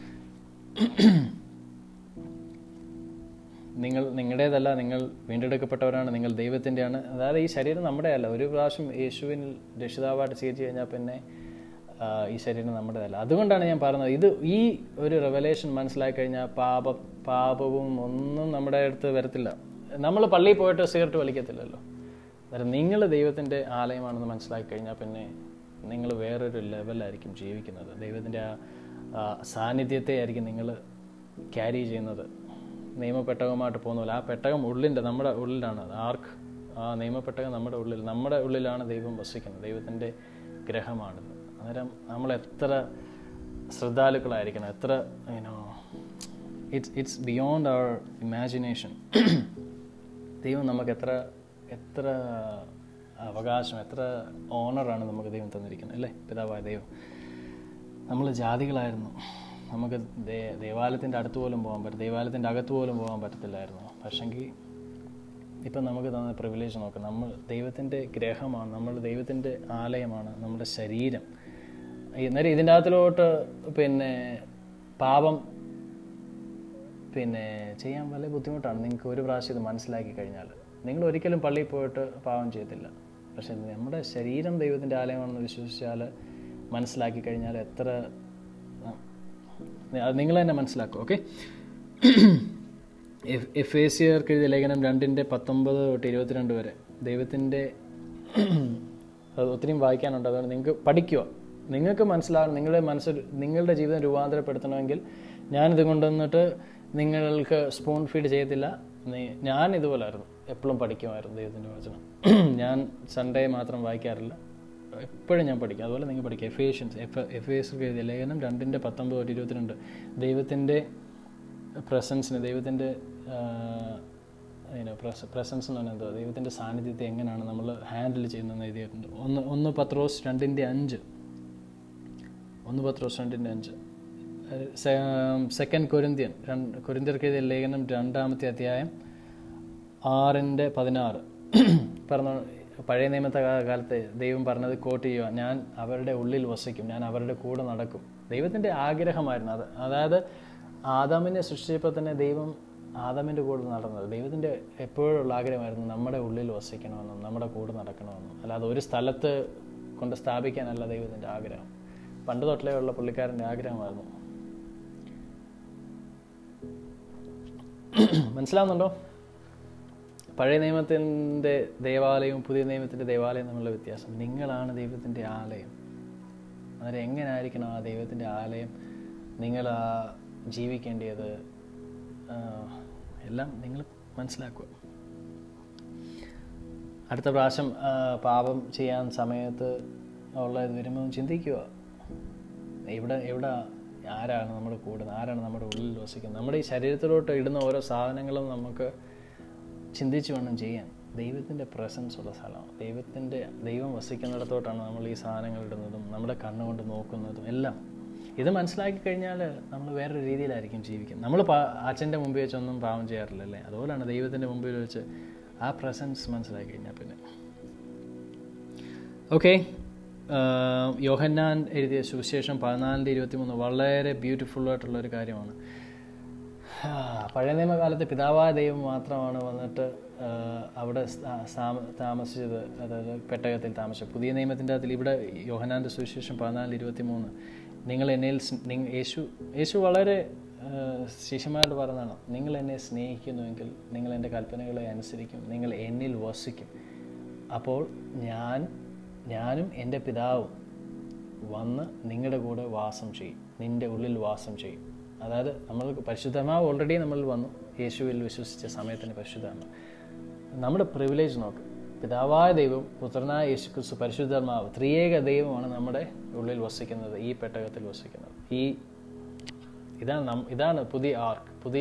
നിങ്ങൾ നിങ്ങളുടേതല്ല, നിങ്ങൾ വീണ്ടെടുക്കപ്പെട്ടവരാണ്, നിങ്ങൾ ദൈവത്തിൻ്റെയാണ്. അതായത് ഈ ശരീരം നമ്മുടെ അല്ല. ഒരു പ്രാവശ്യം യേശുവിനിൽ രക്ഷിതാവായിട്ട് സ്വീകരിച്ചു കഴിഞ്ഞാൽ പിന്നെ ഈ ശരീരം നമ്മുടേതല്ല. അതുകൊണ്ടാണ് ഞാൻ പറയുന്നത്, ഇത് ഈ ഒരു റെവലേഷൻ മനസ്സിലാക്കി കഴിഞ്ഞാൽ പാപ പാപവും ഒന്നും നമ്മുടെ അടുത്ത് വരത്തില്ല. നമ്മൾ പള്ളിയിൽ പോയിട്ട് സിഗരറ്റ് വലിക്കത്തില്ലല്ലോ. അതായത് നിങ്ങൾ ദൈവത്തിൻ്റെ ആലയമാണെന്ന് മനസ്സിലാക്കി കഴിഞ്ഞാൽ പിന്നെ നിങ്ങൾ വേറൊരു ലെവലായിരിക്കും ജീവിക്കുന്നത്. ദൈവത്തിൻ്റെ ആ സാന്നിധ്യത്തെ ആയിരിക്കും നിങ്ങൾ ക്യാരി ചെയ്യുന്നത്. നിയമപ്പെട്ടകമായിട്ട് പോകുന്ന പോലെ ആ പെട്ടകം ഉള്ളിൻ്റെ നമ്മുടെ ഉള്ളിലാണ്. ആർക്ക് ആ നിയമപ്പെട്ടകം നമ്മുടെ ഉള്ളിൽ നമ്മുടെ ഉള്ളിലാണ് ദൈവം വസിക്കുന്നത്. ദൈവത്തിൻ്റെ ഗ്രഹമാണിത്. അന്നേരം നമ്മൾ എത്ര ശ്രദ്ധാലുക്കളായിരിക്കണം, എത്ര you know it's it's beyond our imagination. ദൈവം നമുക്ക് എത്ര എത്ര അവകാശം, എത്ര ഓണറാണ് നമുക്ക് ദൈവം തന്നിരിക്കുന്നത് അല്ലേ? പിതാവായ ദൈവം. നമ്മൾ ജാതികളായിരുന്നു, നമുക്ക് ദേ ദേവാലയത്തിൻ്റെ അടുത്ത് പോലും പോകാൻ പറ്റും, ദേവാലയത്തിൻ്റെ അകത്ത് പോലും പോകാൻ പറ്റത്തില്ലായിരുന്നു. പക്ഷെങ്കിൽ ഇപ്പം നമുക്ക് തന്ന പ്രിവിലേജ് നോക്കാം. നമ്മൾ ദൈവത്തിൻ്റെ ഗ്രഹമാണ്, നമ്മൾ ദൈവത്തിൻ്റെ ആലയമാണ്, നമ്മുടെ ശരീരം. അന്നേരം ഇതിൻ്റെ അകത്തിലോട്ട് പിന്നെ പാപം പിന്നെ ചെയ്യാൻ വളരെ ബുദ്ധിമുട്ടാണ്. നിങ്ങൾക്ക് ഒരു പ്രാവശ്യം ഇത് മനസ്സിലാക്കി കഴിഞ്ഞാൽ നിങ്ങൾ ഒരിക്കലും പള്ളിയിൽ പോയിട്ട് പാപം ചെയ്യത്തില്ല. പക്ഷെ നമ്മുടെ ശരീരം ദൈവത്തിൻ്റെ ആലയമാണെന്ന് വിശ്വസിച്ചാൽ, മനസ്സിലാക്കി കഴിഞ്ഞാൽ എത്ര അത് നിങ്ങൾ തന്നെ മനസ്സിലാക്കും. ഓക്കെ, എഫേസ്യർക്ക് എഴുതിയ ലേഖനം രണ്ടിൻ്റെ പത്തൊമ്പത് തൊട്ട് ഇരുപത്തിരണ്ട് വരെ ദൈവത്തിൻ്റെ അത് ഒത്തിരിയും വായിക്കാനുണ്ട്. അതുകൊണ്ട് നിങ്ങൾക്ക് പഠിക്കുക, നിങ്ങൾക്ക് മനസ്സിലാകണം. നിങ്ങളുടെ മനസ്സിൽ നിങ്ങളുടെ ജീവിതം രൂപാന്തരപ്പെടുത്തണമെങ്കിൽ ഞാനിത് കൊണ്ടുവന്നിട്ട് നിങ്ങൾക്ക് സ്പൂൺ ഫീഡ് ചെയ്യത്തില്ല. ഞാൻ ഇതുപോലായിരുന്നു, എപ്പോഴും പഠിക്കുമായിരുന്നു ദൈവത്തിൻ്റെ വചനം. ഞാൻ സൺഡേ മാത്രം വായിക്കാറില്ല, എപ്പോഴും ഞാൻ പഠിക്കും. അതുപോലെ നിങ്ങൾ പഠിക്കുക. എഫേഷ്യൻസ് എഫ് എഫേസ്യർക്ക് എഴുതിയ ലേഖനം രണ്ടിൻ്റെ പത്തൊമ്പത് തൊട്ട് ഇരുപത്തിരണ്ട് ദൈവത്തിൻ്റെ പ്രസൻസിന്, ദൈവത്തിൻ്റെ പ്രസൻസ് എന്ന് പറഞ്ഞാൽ എന്തോ, ദൈവത്തിൻ്റെ സാന്നിധ്യത്തെ എങ്ങനെയാണ് നമ്മൾ ഹാൻഡിൽ ചെയ്യുന്നതെന്ന് എഴുതിയിട്ടുണ്ട്. ഒന്ന് ഒന്ന് പത്രോസ് രണ്ടിൻ്റെ അഞ്ച് ഒന്ന് പത്രോസ് രണ്ടിൻ്റെ അഞ്ച് സെക്കൻഡ് കൊരിന്ത്യൻ രണ്ട് കൊരിന്ത്യർക്ക് എഴുതിയ ലേഖനം രണ്ടാമത്തെ അധ്യായം ആറിൻ്റെ പതിനാറ് പറഞ്ഞു. പഴയ നിയമത്തെ കാലത്തെ ദൈവം പറഞ്ഞത് കോട്ട് ചെയ്യുക, ഞാൻ അവരുടെ ഉള്ളിൽ വസിക്കും, ഞാൻ അവരുടെ കൂടെ നടക്കും. ദൈവത്തിൻ്റെ ആഗ്രഹമായിരുന്നു അത്. അതായത് ആദാമിനെ സൃഷ്ടിച്ചപ്പോൾ തന്നെ ദൈവം ആദാമിൻ്റെ കൂടെ നടന്നത് ദൈവത്തിൻ്റെ എപ്പോഴുള്ള ആഗ്രഹമായിരുന്നു, നമ്മുടെ ഉള്ളിൽ വസിക്കണമെന്നും നമ്മുടെ കൂടെ നടക്കണമെന്നും. അല്ലാതെ ഒരു സ്ഥലത്ത് കൊണ്ട് സ്ഥാപിക്കാനല്ല ദൈവത്തിൻ്റെ ആഗ്രഹം. പണ്ട് തൊട്ടിലേ ഉള്ള പുള്ളിക്കാരൻ്റെ ആഗ്രഹമായിരുന്നു. മനസ്സിലാവുന്നുണ്ടോ? പഴയ നിയമത്തിൻ്റെ ദേവാലയവും പുതിയ നിയമത്തിൻ്റെ ദേവാലയവും തമ്മിലുള്ള വ്യത്യാസം. നിങ്ങളാണ് ദൈവത്തിൻ്റെ ആലയം. അന്നേരം എങ്ങനെ ആയിരിക്കണം ആ ദൈവത്തിൻ്റെ ആലയം നിങ്ങൾ ജീവിക്കേണ്ടത് എല്ലാം നിങ്ങൾ മനസ്സിലാക്കുക. അടുത്ത പ്രാവശ്യം പാപം ചെയ്യാൻ സമയത്ത് ഉള്ള ഇത് വരുമ്പോൾ ചിന്തിക്കുക, എവിടെ എവിടെ ആരാണ് നമ്മുടെ കൂടെ, ആരാണ് നമ്മുടെ ഉള്ളിൽ വസിക്കുന്നത്. നമ്മുടെ ഈ ശരീരത്തിലോട്ട് ഇടുന്ന ഓരോ സാധനങ്ങളും നമുക്ക് ചിന്തിച്ചു വേണം ചെയ്യാൻ. ദൈവത്തിൻ്റെ പ്രസൻസ് ഉള്ള സ്ഥലമാണ്, ദൈവത്തിൻ്റെ ദൈവം വസിക്കുന്നിടത്തോട്ടാണ് നമ്മൾ ഈ സാധനങ്ങൾ ഇടുന്നതും നമ്മുടെ കണ്ണുകൊണ്ട് നോക്കുന്നതും എല്ലാം. ഇത് മനസ്സിലാക്കി കഴിഞ്ഞാൽ നമ്മൾ വേറൊരു രീതിയിലായിരിക്കും ജീവിക്കുന്നത്. നമ്മൾ അച്ഛൻ്റെ മുമ്പിൽ വെച്ചൊന്നും പാവം ചെയ്യാറില്ലല്ലേ, അതുപോലെയാണ് ദൈവത്തിൻ്റെ മുമ്പിൽ വെച്ച് ആ പ്രസൻസ് മനസ്സിലാക്കി കഴിഞ്ഞാൽ പിന്നെ ഓക്കെ. യോഹന്നാൻ എഴുതിയ സുവിശേഷം പതിനാലിൻ്റെ ഇരുപത്തി മൂന്ന് വളരെ ബ്യൂട്ടിഫുള്ളായിട്ടുള്ളൊരു കാര്യമാണ്. പഴയ നിയമകാലത്ത് പിതാവായ ദൈവം മാത്രമാണ് വന്നിട്ട് അവിടെ താമസിച്ചത്, അതായത് പെട്ടകത്തിൽ താമസിച്ചത്. പുതിയ നിയമത്തിൻ്റെ അതിൽ ഇവിടെ യോഹന്നാൻ്റെ സുവിശേഷം പതിനാലിൽ ഇരുപത്തി മൂന്ന് നിങ്ങൾ എന്നിൽ യേശു യേശു വളരെ ശിഷ്യന്മാരോട് പറഞ്ഞതാണ്, നിങ്ങൾ എന്നെ സ്നേഹിക്കുന്നുവെങ്കിൽ നിങ്ങൾ എൻ്റെ കൽപ്പനകളെ അനുസരിക്കും, നിങ്ങൾ എന്നിൽ വസിക്കും. അപ്പോൾ ഞാൻ ഞാനും എൻ്റെ പിതാവും വന്ന് നിങ്ങളുടെ കൂടെ വാസം ചെയ്യും, നിൻ്റെ ഉള്ളിൽ വാസം ചെയ്യും. അതായത് നമ്മൾ പരിശുദ്ധാത്മാവ് ഓൾറെഡി നമ്മളിൽ വന്നു, യേശുവിൽ വിശ്വസിച്ച സമയത്തിന് പരിശുദ്ധാത്മാവ്. നമ്മുടെ പ്രിവിലേജ് നോക്ക്, പിതാവായ ദൈവം, പുത്രനായ യേശു ക്രിസ്തു, പരിശുദ്ധാത്മാവ്, ത്രിയേക ദൈവമാണ് നമ്മുടെ ഉള്ളിൽ വസിക്കുന്നത്, ഈ പെട്ടകത്തിൽ വസിക്കുന്നത്. ഈ ഇതാണ് നം ഇതാണ് പുതിയ ആർക്ക്. പുതിയ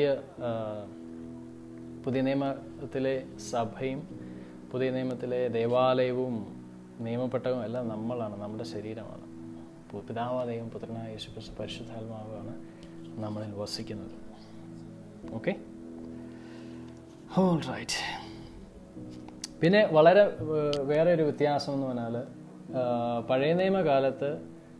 പുതിയ നിയമത്തിലെ സഭയും പുതിയ നിയമത്തിലെ ദേവാലയവും നിയമപ്പെട്ടകവും എല്ലാം നമ്മളാണ്, നമ്മുടെ ശരീരമാണ്. പിതാവായ ദൈവം, പുത്രനായ യേശു ക്രിസ്തു, പരിശുദ്ധാത്മാവാണ് നമ്മളിൽ വസിക്കുന്നത്. Okay, all right. പിന്നെ വളരെ വേറെ ഒരു വ്യത്യാസം എന്ന് പറഞ്ഞാൽ, പഴയ നിയമകാലത്ത്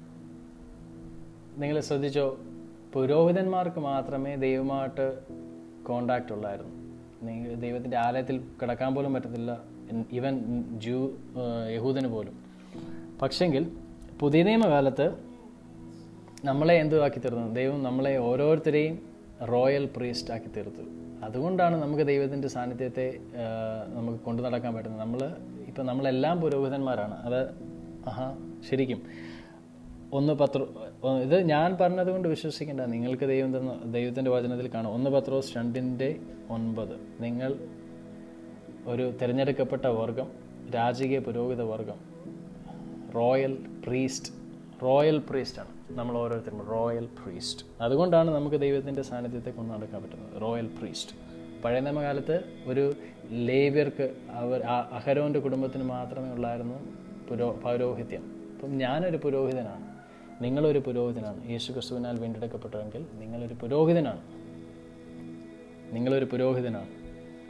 നിങ്ങൾ ശ്രദ്ധിച്ചോ, പുരോഹിതന്മാർക്ക് മാത്രമേ ദൈവമായിട്ട് കോണ്ടാക്റ്റ് ഉള്ളായിരുന്നു. ദൈവത്തിൻ്റെ ആലയത്തിൽ കിടക്കാൻ പോലും പറ്റത്തില്ല, ഈവൻ ജൂ യഹൂദന് പോലും. പക്ഷെങ്കിൽ പുതിയ നിയമകാലത്ത് നമ്മളെ എന്തുവാക്കി തീർന്നു? ദൈവം നമ്മളെ ഓരോരുത്തരെയും റോയൽ പ്രീസ്റ്റ് ആക്കി തീർത്തു. അതുകൊണ്ടാണ് നമുക്ക് ദൈവത്തിൻ്റെ സാന്നിധ്യത്തെ നമുക്ക് കൊണ്ടു നടക്കാൻ പറ്റുന്നത്. നമ്മൾ ഇപ്പം നമ്മളെല്ലാം പുരോഹിതന്മാരാണ്. അത് ആഹാ ശരിക്കും ഒന്ന് പത്ര ഇത് ഞാൻ പറഞ്ഞത് കൊണ്ട് വിശ്വസിക്കേണ്ട, നിങ്ങൾക്ക് ദൈവം തന്ന ദൈവത്തിൻ്റെ വചനത്തിൽ കാണും. ഒന്ന് പത്രോസ് രണ്ടിൻ്റെ ഒൻപത് നിങ്ങൾ ഒരു തിരഞ്ഞെടുക്കപ്പെട്ട വർഗം, രാജകീയ പുരോഹിത വർഗം, റോയൽ പ്രീസ്റ്റ്. റോയൽ പ്രീസ്റ്റാണ് നമ്മൾ ഓരോരുത്തരും, റോയൽ പ്രീസ്റ്റ്. അതുകൊണ്ടാണ് നമുക്ക് ദൈവത്തിൻ്റെ സാന്നിധ്യത്തെ കൊണ്ട് നടക്കാൻ പറ്റുന്നത്, റോയൽ പ്രീസ്റ്റ്. പഴയ നിയമകാലത്ത് ഒരു ലേവ്യർക്ക്, അവർ അഹരോൻ്റെ കുടുംബത്തിന് മാത്രമേ ഉള്ളായിരുന്നു പുരോ പൗരോഹിത്യം. അപ്പം ഞാനൊരു പുരോഹിതനാണ്, നിങ്ങളൊരു പുരോഹിതനാണ്. യേശു ക്രിസ്തുവിനാൽ വീണ്ടെടുക്കപ്പെട്ടുവെങ്കിൽ നിങ്ങളൊരു പുരോഹിതനാണ്, നിങ്ങളൊരു പുരോഹിതനാണ്.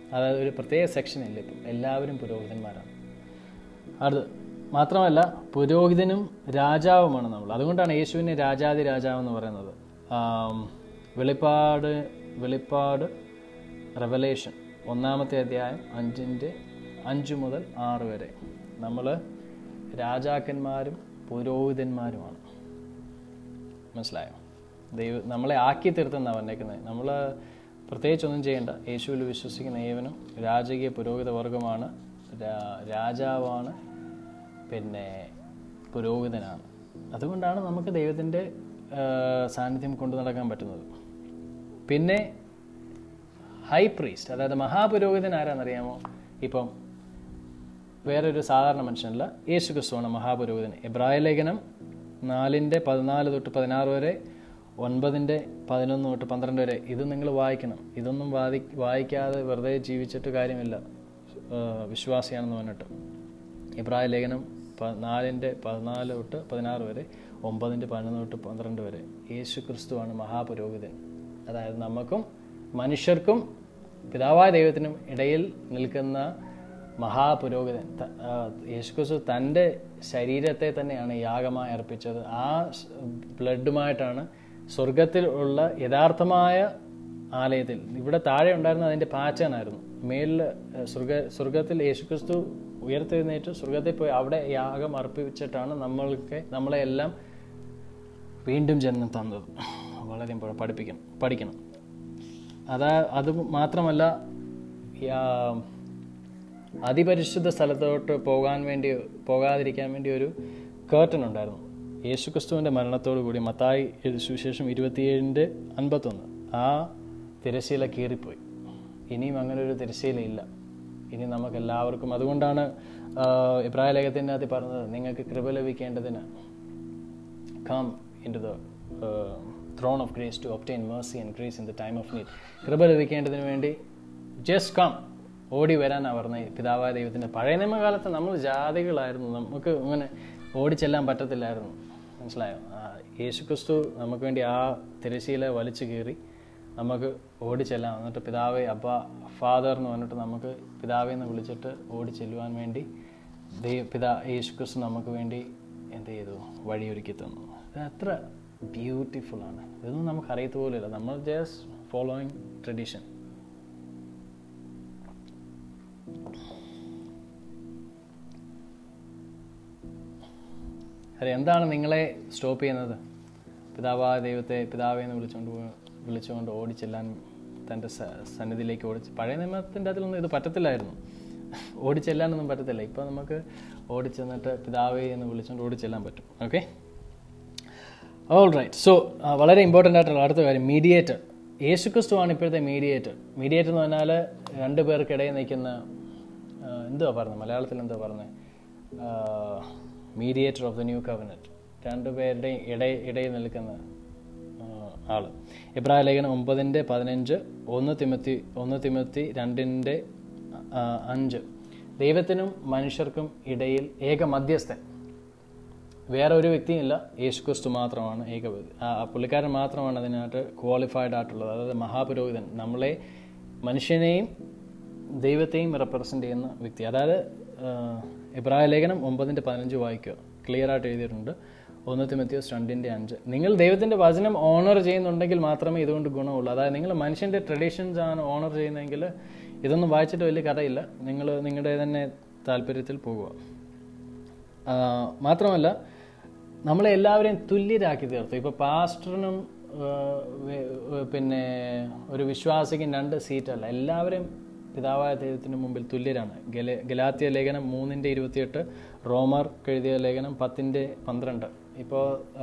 അതായത് ഒരു പ്രത്യേക സെക്ഷനില്ല, ഇപ്പം എല്ലാവരും പുരോഹിതന്മാരാണ്. അത് മാത്രമല്ല പുരോഹിതനും രാജാവുമാണ് നമ്മൾ. അതുകൊണ്ടാണ് യേശുവിനെ രാജാതി രാജാവെന്ന് പറയുന്നത്. വെളിപ്പാട് വെളിപ്പാട് റെവലേഷൻ ഒന്നാമത്തെ അധ്യായം അഞ്ചിൻ്റെ അഞ്ച് മുതൽ ആറ് വരെ നമ്മൾ രാജാക്കന്മാരും പുരോഹിതന്മാരുമാണ്. മനസ്സിലായോ? ദൈവ നമ്മളെ ആക്കി തീർത്തെന്നാണ് പറഞ്ഞേക്കുന്നത്. നമ്മൾ പ്രത്യേകിച്ചൊന്നും ചെയ്യേണ്ട. യേശുവിൽ വിശ്വസിക്കുന്ന ഏവനും രാജകീയ പുരോഹിത വർഗമാണ്, രാജാവാണ്, പിന്നെ പുരോഹിതനാണ്. അതുകൊണ്ടാണ് നമുക്ക് ദൈവത്തിൻ്റെ സാന്നിധ്യം കൊണ്ടു നടക്കാൻ പറ്റുന്നത്. പിന്നെ ഹൈ പ്രീസ്റ്റ്, അതായത് മഹാപുരോഹിതൻ ആരാന്നറിയാമോ? ഇപ്പം വേറൊരു സാധാരണ മനുഷ്യനല്ല, യേശു ക്രിസ്തുവാണ് മഹാപുരോഹിതൻ. എബ്രായ ലേഖനം നാലിൻ്റെ പതിനാല് തൊട്ട് പതിനാറ് വരെ, ഒൻപതിൻ്റെ പതിനൊന്ന് തൊട്ട് പന്ത്രണ്ട് വരെ. ഇത് നിങ്ങൾ വായിക്കണം. ഇതൊന്നും വാദി വായിക്കാതെ വെറുതെ ജീവിച്ചിട്ട് കാര്യമില്ല വിശ്വാസിയാണെന്ന് പറഞ്ഞിട്ട്. എബ്രായ ലേഖനം നാലിൻ്റെ പതിനാല് തൊട്ട് പതിനാറ് വരെ, ഒമ്പതിൻ്റെ പതിനൊന്ന് തൊട്ട് പന്ത്രണ്ട് വരെ. യേശു ക്രിസ്തുവാണ് മഹാപുരോഹിതൻ. അതായത് നമുക്കും മനുഷ്യർക്കും പിതാവായ ദൈവത്തിനും ഇടയിൽ നിൽക്കുന്ന മഹാപുരോഹിതൻ. യേശുക്രിസ്തു തൻ്റെ ശരീരത്തെ തന്നെയാണ് യാഗമായി അർപ്പിച്ചത്. ആ ബ്ലഡുമായിട്ടാണ് സ്വർഗത്തിൽ ഉള്ള യഥാർത്ഥമായ ആലയത്തിൽ, ഇവിടെ താഴെ ഉണ്ടായിരുന്ന അതിൻ്റെ പാച്ചനായിരുന്നു, മേലിൽ സ്വർഗ സ്വർഗത്തിൽ യേശുക്രിസ്തു ഉയർത്തെഴുന്നേറ്റ് സ്വർഗത്തിൽ പോയി അവിടെ യാഗം അർപ്പിച്ചിട്ടാണ് നമ്മൾക്ക് നമ്മളെ എല്ലാം വീണ്ടും ജന്മം തന്നത്. വളരെ പഠിപ്പിക്കണം പഠിക്കണം അതാ അത് മാത്രമല്ല അതിപരിശുദ്ധ സ്ഥലത്തോട്ട് പോകാൻ വേണ്ടി പോകാതിരിക്കാൻ വേണ്ടി ഒരു കേർട്ടൻ ഉണ്ടായിരുന്നു. യേശുക്രിസ്തുവിൻ്റെ മരണത്തോടു കൂടി മത്തായി സുവിശേഷം ഇരുപത്തിയേഴിൻ്റെ അൻപത്തൊന്ന് ആ തിരശ്ശീല കീറിപ്പോയി. ഇനിയും അങ്ങനെ ഒരു തിരശ്ശീലയില്ല ഇനി നമുക്കെല്ലാവർക്കും. അതുകൊണ്ടാണ് എബ്രായ ലേഖനത്തിൻ്റെ അകത്ത് പറഞ്ഞത്, നിങ്ങൾക്ക് കൃപ ലഭിക്കേണ്ടതിന് come in to the throne of grace to obtain mercy and grace in the time of need. കൃപ ലഭിക്കേണ്ടതിന് വേണ്ടി ജസ്റ്റ് കം, ഓടി വരാനാണ് പറഞ്ഞത് പിതാവായ ദൈവത്തിൻ്റെ. പഴയ നിയമകാലത്ത് നമ്മൾ ജാതികളായിരുന്നു, നമുക്ക് ഇങ്ങനെ ഓടിച്ചെല്ലാൻ പറ്റത്തില്ലായിരുന്നു. മനസ്സിലായോ? യേശുക്രിസ്തു നമുക്ക് വേണ്ടി ആ തിരശ്ശീല വലിച്ചു കീറി നമുക്ക് ഓടിച്ചെല്ലാം. എന്നിട്ട് പിതാവേ അബ്ബ ഫാദർ എന്ന് പറഞ്ഞിട്ട് നമുക്ക് പിതാവെ എന്ന് വിളിച്ചിട്ട് ഓടിച്ചെല്ലുവാൻ വേണ്ടി ദൈവ പിതാ യേശുക്രിസ്തു നമുക്ക് വേണ്ടി എന്ത് ചെയ്തു? വഴിയൊരുക്കി തന്നു. അത് അത്ര ബ്യൂട്ടിഫുൾ ആണ്. ഇതൊന്നും നമുക്ക് അറിയത്ത പോലെയില്ല. നമ്മൾ ജസ്റ്റ് ഫോളോയിങ് ട്രഡീഷൻ. അതെ, എന്താണ് നിങ്ങളെ സ്റ്റോപ്പ് ചെയ്യുന്നത്? പിതാവായ ദൈവത്തെ പിതാവെ എന്ന് വിളിച്ചുകൊണ്ട് വിളിച്ചുകൊണ്ട് ഓടിച്ചെല്ലാൻ, തൻ്റെ സന്നിധിയിലേക്ക് ഓടിച്ച്. പഴയ നിയമത്തിൻ്റെ അതിലൊന്നും ഇത് പറ്റത്തില്ലായിരുന്നു, ഓടിച്ചെല്ലാനൊന്നും പറ്റത്തില്ല. ഇപ്പോൾ നമുക്ക് ഓടിച്ചെന്നിട്ട് പിതാവെ എന്ന് വിളിച്ചുകൊണ്ട് ഓടിച്ചെല്ലാൻ പറ്റും. Okay, all right. സോ വളരെ ഇമ്പോർട്ടൻ്റ് ആയിട്ടുള്ള അടുത്ത കാര്യം, മീഡിയേറ്റർ. യേശുക്രിസ്തുവാണ് ഇപ്പോഴത്തെ മീഡിയേറ്റർ. മീഡിയേറ്റർ എന്ന് പറഞ്ഞാൽ രണ്ട് പേർക്കിടയിൽ നിൽക്കുന്ന, എന്തുവാ പറഞ്ഞത് മലയാളത്തിൽ, എന്തുവാ പറഞ്ഞത്, mediator of the new covenant. രണ്ടു പേരുടെയും ഇട ഇടയിൽ നിൽക്കുന്ന ആള്. എബ്രായ ലേഖനം ഒമ്പതിൻ്റെ പതിനഞ്ച്, ഒന്ന് തിമത്തി ഒന്ന് തിമത്തി രണ്ടിൻ്റെ അഞ്ച്. ദൈവത്തിനും മനുഷ്യർക്കും ഇടയിൽ ഏക മധ്യസ്ഥൻ, വേറെ ഒരു വ്യക്തിയില്ല, യേശുക്രിസ്തു മാത്രമാണ് ഏക. പുള്ളിക്കാരൻ മാത്രമാണ് അതിനായിട്ട് ക്വാളിഫൈഡ് ആയിട്ടുള്ളത്. അതായത് മഹാപുരോഹിതൻ, നമ്മളെ മനുഷ്യനെയും ദൈവത്തെയും റെപ്രസെൻ്റ് ചെയ്യുന്ന വ്യക്തി. അതായത് എബ്രായ ലേഖനം ഒമ്പതിൻ്റെ പതിനഞ്ച് വായിക്കുക, ക്ലിയർ ആയിട്ട് എഴുതിയിട്ടുണ്ട്. ഒന്ന് തിമോഥെയോസ് രണ്ടിൻ്റെ അഞ്ച്. നിങ്ങൾ ദൈവത്തിൻ്റെ വചനം ഓണർ ചെയ്യുന്നുണ്ടെങ്കിൽ മാത്രമേ ഇതുകൊണ്ട് ഗുണമുള്ളൂ. അതായത് നിങ്ങൾ മനുഷ്യൻ്റെ ട്രഡീഷൻസ് ആണ് ഓണർ ചെയ്യുന്നതെങ്കിൽ ഇതൊന്നും വായിച്ചിട്ട് വലിയ കഥയില്ല. നിങ്ങൾ നിങ്ങളുടെ തന്നെ താല്പര്യത്തിൽ പോകുക. മാത്രമല്ല നമ്മളെ എല്ലാവരെയും തുല്യരാക്കി തീർത്തു. ഇപ്പോൾ പാസ്റ്ററിനും പിന്നെ ഒരു വിശ്വാസിക്കും രണ്ട് സീറ്റല്ല, എല്ലാവരും പിതാവായ ദൈവത്തിന് മുമ്പിൽ തുല്യരാണ്. ഗല ഗലാത്യ ലേഖനം മൂന്നിൻ്റെ ഇരുപത്തിയെട്ട്, റോമർ എഴുതിയ ലേഖനം പത്തിൻ്റെ പന്ത്രണ്ട്. ഇപ്പോൾ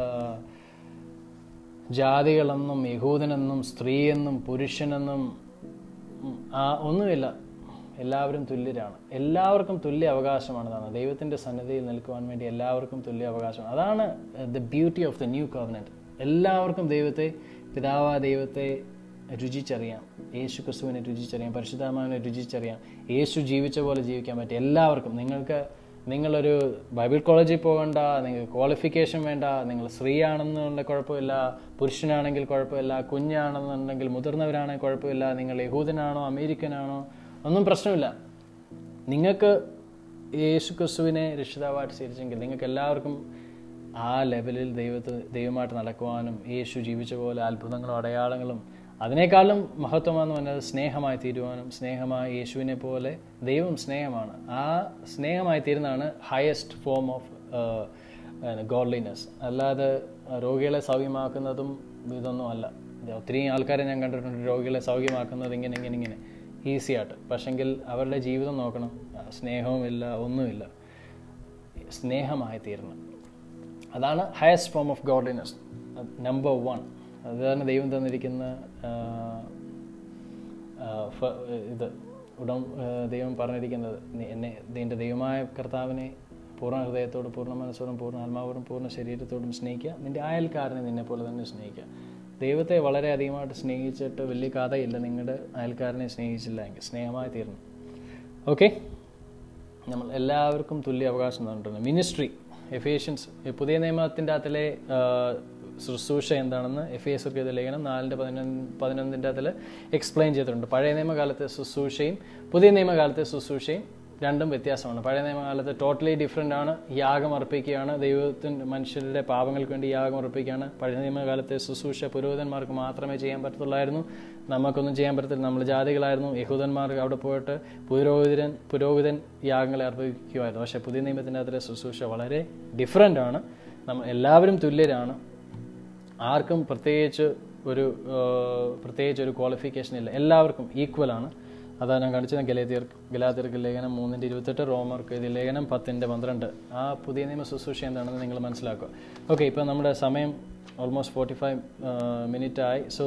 ജാതികളെന്നും യഹൂദനെന്നും സ്ത്രീയെന്നും പുരുഷനെന്നും ഒന്നുമില്ല, എല്ലാവരും തുല്യരാണ്. എല്ലാവർക്കും തുല്യ അവകാശമാണ് തന്നത്. ദൈവത്തിൻ്റെ സന്നിധിയിൽ നിൽക്കുവാൻ വേണ്ടി എല്ലാവർക്കും തുല്യ അവകാശമാണ്. അതാണ് the beauty of the new covenant. എല്ലാവർക്കും ദൈവത്തെ, പിതാവായ ദൈവത്തെ രുചിച്ചറിയാം, യേശു ക്രിസ്തുവിനെ രുചിച്ചറിയാം, പരിശുദ്ധാത്മാവിനെ രുചിച്ചറിയാം, യേശു ജീവിച്ച പോലെ ജീവിക്കാൻ പറ്റും എല്ലാവർക്കും. നിങ്ങൾക്ക് നിങ്ങളൊരു ബൈബിൾ കോളേജിൽ പോകണ്ട, നിങ്ങൾക്ക് ക്വാളിഫിക്കേഷൻ വേണ്ട, നിങ്ങൾ സ്ത്രീ ആണെന്നുണ്ടെങ്കിൽ കുഴപ്പമില്ല, പുരുഷനാണെങ്കിൽ കുഴപ്പമില്ല, കുഞ്ഞാണെന്നുണ്ടെങ്കിൽ മുതിർന്നവരാണെങ്കിൽ കുഴപ്പമില്ല, നിങ്ങൾ യഹൂദനാണോ അമേരിക്കനാണോ ഒന്നും പ്രശ്നമില്ല. നിങ്ങൾക്ക് യേശു ക്രിസ്തുവിനെ രക്ഷിതാവായിട്ട് സ്വീകരിച്ചെങ്കിൽ നിങ്ങൾക്ക് എല്ലാവർക്കും ആ ലെവലിൽ ദൈവത്തെ ദൈവമായിട്ട് നടക്കുവാനും യേശു ജീവിച്ച പോലെ അത്ഭുതങ്ങളും അടയാളങ്ങളും അതിനേക്കാളും മഹത്വമാണെന്ന് പറഞ്ഞാൽ സ്നേഹമായി തീരുവാനും, സ്നേഹമായി യേശുവിനെ പോലെ ദൈവം സ്നേഹമാണ്. ആ സ്നേഹമായി തീരുന്നതാണ് ഹയസ്റ്റ് ഫോം ഓഫ് ഗോഡ്ലിനെസ്. അല്ലാതെ രോഗികളെ സൗഖ്യമാക്കുന്നതും ഇതൊന്നും അല്ല. ഒത്തിരി ആൾക്കാരെ ഞാൻ കണ്ടിട്ടുണ്ട് രോഗികളെ സൗഖ്യമാക്കുന്നത് ഇങ്ങനെ ഇങ്ങനെ ഇങ്ങനെ ഈസി ആയിട്ട്. പക്ഷെങ്കിൽ അവരുടെ ജീവിതം നോക്കണം, സ്നേഹവുമില്ല, ഒന്നുമില്ല. സ്നേഹമായി തീരണം, അതാണ് highest form of godliness, number one. അതാണ് ദൈവം തന്നിരിക്കുന്ന ഇത് ഉടം ദൈവം പറഞ്ഞിരിക്കുന്നത്, എന്നെ നിൻ്റെ ദൈവമായ കർത്താവിനെ പൂർണ്ണ ഹൃദയത്തോടും പൂർണ്ണ മനസ്സോടും പൂർണ്ണ ആത്മാവോടും പൂർണ്ണ ശരീരത്തോടും സ്നേഹിക്കുക, നിൻ്റെ അയൽക്കാരനെ നിന്നെ പോലെ തന്നെ സ്നേഹിക്കുക. ദൈവത്തെ വളരെ അധികമായിട്ട് സ്നേഹിച്ചിട്ട് വലിയ കഥയില്ല നിങ്ങളുടെ അയൽക്കാരനെ സ്നേഹിച്ചില്ല എങ്കിൽ. സ്നേഹമായി തീർന്നു. ഓക്കെ, നമ്മൾ എല്ലാവർക്കും തുല്യ അവകാശം തന്നിട്ടുണ്ട്. മിനിസ്ട്രി, എഫേഷ്യൻസ്, പുതിയ നിയമത്തിൻ്റെ അകത്തിലെ ശുശ്രൂഷ എന്താണെന്ന് എഫേസ്യർക്ക് എഴുതിയ ലേഖനം നാലിൻ്റെ പതിനൊന്ന് പതിനൊന്നിൻ്റെ അതിൽ എക്സ്പ്ലെയിൻ ചെയ്തിട്ടുണ്ട്. പഴയ നിയമകാലത്തെ ശുശ്രൂഷയും പുതിയ നിയമകാലത്തെ ശുശ്രൂഷയും രണ്ടും വ്യത്യാസമാണ്. പഴയ നിയമകാലത്ത് ടോട്ടലി ഡിഫറെൻ്റ് ആണ്. യാഗം അർപ്പിക്കുകയാണ്, ദൈവത്തിൻ്റെ മനുഷ്യരുടെ പാപങ്ങൾക്ക് വേണ്ടി യാഗം അർപ്പിക്കുകയാണ്. പഴയ നിയമകാലത്തെ ശുശ്രൂഷ പുരോഹിതന്മാർക്ക് മാത്രമേ ചെയ്യാൻ പറ്റത്തുള്ളായിരുന്നു, നമുക്കൊന്നും ചെയ്യാൻ പറ്റത്തില്ല. നമ്മൾ ജാതികളായിരുന്നു. യഹൂദന്മാർക്ക് അവിടെ പോയിട്ട് പുരോഹിതൻ പുരോഹിതൻ യാഗങ്ങളെ അർപ്പിക്കുമായിരുന്നു. പക്ഷേ പുതിയ നിയമത്തിൻ്റെ അതിലെ ശുശ്രൂഷ വളരെ ഡിഫറെൻ്റ് ആണ്. നമ്മൾ എല്ലാവരും തുല്യരാണ്. ആർക്കും പ്രത്യേകിച്ച് ഒരു പ്രത്യേകിച്ച് ഒരു ക്വാളിഫിക്കേഷൻ ഇല്ല, എല്ലാവർക്കും ഈക്വലാണ്. അതാണ് ഞാൻ കാണിച്ചത്. ഗലാത്യർ ഗലാത്യർക്ക് ലേഖനം മൂന്നിൻ്റെ ഇരുപത്തെട്ട്, റോമർക്ക് ഇത് ലേഖനം പത്തിൻ്റെ പന്ത്രണ്ട്. ആ പുതിയ നിയമ ശുശ്രൂഷ എന്താണെന്ന് നിങ്ങൾ മനസ്സിലാക്കുക. ഓക്കെ, ഇപ്പോൾ നമ്മുടെ സമയം ഓൾമോസ്റ്റ് ഫോർട്ടി ഫൈവ് മിനിറ്റ് ആയി. സോ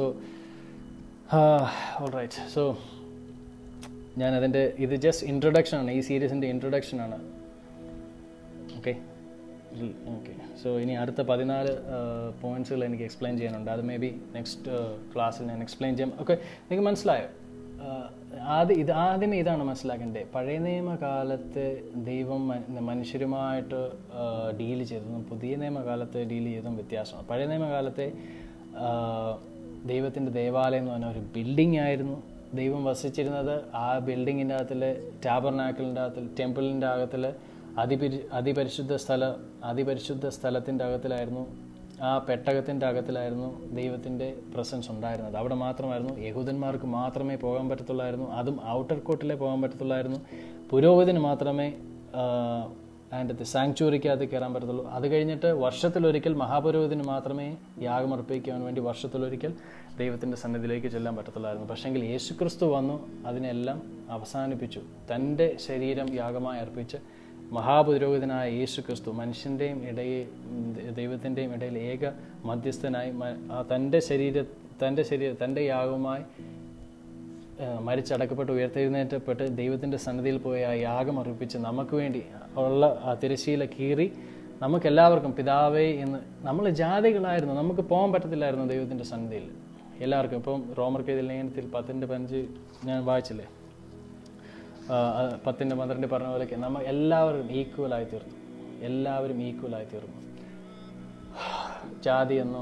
ഓൾ റൈറ്റ്, സോ ഞാനതിൻ്റെ ഇത് ജസ്റ്റ് ഇൻട്രൊഡക്ഷനാണ്, ഈ സീരീസിൻ്റെ ഇൻട്രൊഡക്ഷനാണ്. ഓക്കെ ഓക്കെ സോ ഇനി അടുത്ത പതിനാല് പോയിൻറ്റ്സുകൾ എനിക്ക് എക്സ്പ്ലെയിൻ ചെയ്യാനുണ്ട്. അത് മേ ബി നെക്സ്റ്റ് ക്ലാസ്സിൽ ഞാൻ എക്സ്പ്ലെയിൻ ചെയ്യാം. ഓക്കെ, നിങ്ങൾക്ക് മനസ്സിലായോ? ആദ്യം ഇത് ആദ്യമേ ഇതാണ് മനസ്സിലാക്കേണ്ടത്. പഴയ നിയമകാലത്ത് ദൈവം മനുഷ്യരുമായിട്ട് ഡീൽ ചെയ്തതും പുതിയ നിയമകാലത്ത് ഡീൽ ചെയ്തതും വ്യത്യാസമാണ്. പഴയ നിയമകാലത്തെ ദൈവത്തിൻ്റെ ദേവാലയം എന്ന് പറഞ്ഞാൽ ഒരു ബിൽഡിംഗ് ആയിരുന്നു. ദൈവം വസിച്ചിരുന്നത് ആ ബിൽഡിങ്ങിൻ്റെ അകത്തിൽ, ടാബർനാക്കിളിൻ്റെ അകത്തിൽ, ടെമ്പിളിൻ്റെ അകത്തിൽ, അതിപരി അതിപരിശുദ്ധ സ്ഥല അതിപരിശുദ്ധ സ്ഥലത്തിൻ്റെ അകത്തിലായിരുന്നു. ആ പെട്ടകത്തിൻ്റെ അകത്തിലായിരുന്നു ദൈവത്തിൻ്റെ പ്രസൻസ് ഉണ്ടായിരുന്നത്. അവിടെ മാത്രമായിരുന്നു. യഹൂദന്മാർക്ക് മാത്രമേ പോകാൻ പറ്റത്തുള്ളായിരുന്നു, അതും ഔട്ടർ കോർട്ടിലേ പോകാൻ പറ്റത്തുള്ളായിരുന്നു. പുരോഹിതന് മാത്രമേ അതിൻ്റെ സാങ്ച്വറിക്കകത്ത് കയറാൻ പറ്റത്തുള്ളൂ. അത് കഴിഞ്ഞിട്ട് വർഷത്തിലൊരിക്കൽ മഹാപുരോഹിതന് മാത്രമേ യാഗമർപ്പിക്കാൻ വേണ്ടി വർഷത്തിലൊരിക്കൽ ദൈവത്തിൻ്റെ സന്നിധിയിലേക്ക് ചെല്ലാൻ പറ്റത്തുള്ളായിരുന്നു. പക്ഷേങ്കിൽ യേശുക്രിസ്തു വന്നു അതിനെല്ലാം അവസാനിപ്പിച്ചു. തൻ്റെ ശരീരം യാഗമായി അർപ്പിച്ച് മഹാപുരോഹിതനായ യേശു ക്രിസ്തു മനുഷ്യൻ്റെയും ഇടയിൽ ദൈവത്തിൻ്റെയും ഇടയിൽ ഏക മധ്യസ്ഥനായി തൻ്റെ ശരീര തൻ്റെ ശരീരം തൻ്റെ യാഗവുമായി മരിച്ചടക്കപ്പെട്ട് ഉയർത്തെഴുന്നേറ്റപ്പെട്ട് ദൈവത്തിൻ്റെ സന്നിധിയിൽ പോയി ആ യാഗം അർപ്പിച്ച് നമുക്ക് വേണ്ടി ഉള്ള ആ തിരശ്ശീല കീറി നമുക്കെല്ലാവർക്കും പിതാവേ എന്ന്, നമ്മൾ ജാതികളായിരുന്നു, നമുക്ക് പോകാൻ പറ്റത്തില്ലായിരുന്നു ദൈവത്തിൻ്റെ സന്നിധിയിൽ എല്ലാവർക്കും. ഇപ്പം റോമർക്ക് എഴുതിയ ലേഖനത്തിൽ പത്തിൻ്റെ പതിനഞ്ച് ഞാൻ വായിച്ചില്ലേ, പത്തിൻ്റെ പന്ത്രണ്ട് പറഞ്ഞ പോലെയൊക്കെ നമ്മൾ എല്ലാവരും ഈക്വലായി തീർന്നു. എല്ലാവരും ഈക്വലായി തീർന്നു. ജാതിയെന്നോ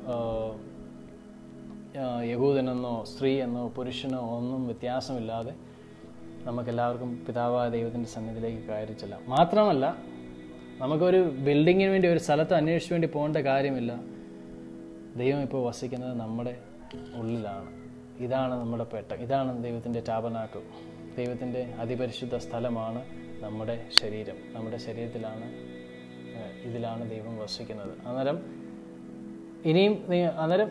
യഹൂദനെന്നോ സ്ത്രീ എന്നോ പുരുഷനോ ഒന്നും വ്യത്യാസമില്ലാതെ നമുക്കെല്ലാവർക്കും പിതാവായ ദൈവത്തിൻ്റെ സന്നിധിയിലേക്ക് കയറി ചെല്ലാം. മാത്രമല്ല, നമുക്കൊരു ബിൽഡിങ്ങിന് വേണ്ടി ഒരു സ്ഥലത്ത് അന്വേഷിച്ച് വേണ്ടി പോകേണ്ട കാര്യമില്ല. ദൈവം ഇപ്പോൾ വസിക്കുന്നത് നമ്മുടെ ഉള്ളിലാണ്. ഇതാണ് നമ്മുടെ പെട്ടകം, ഇതാണ് ദൈവത്തിൻ്റെ ടാബർനാക്കിൾ. ദൈവത്തിൻ്റെ അതിപരിശുദ്ധ സ്ഥലമാണ് നമ്മുടെ ശരീരം. നമ്മുടെ ശരീരത്തിലാണ്, ഇതിലാണ് ദൈവം വസിക്കുന്നത്. അന്നേരം ഇനിയും അന്നേരം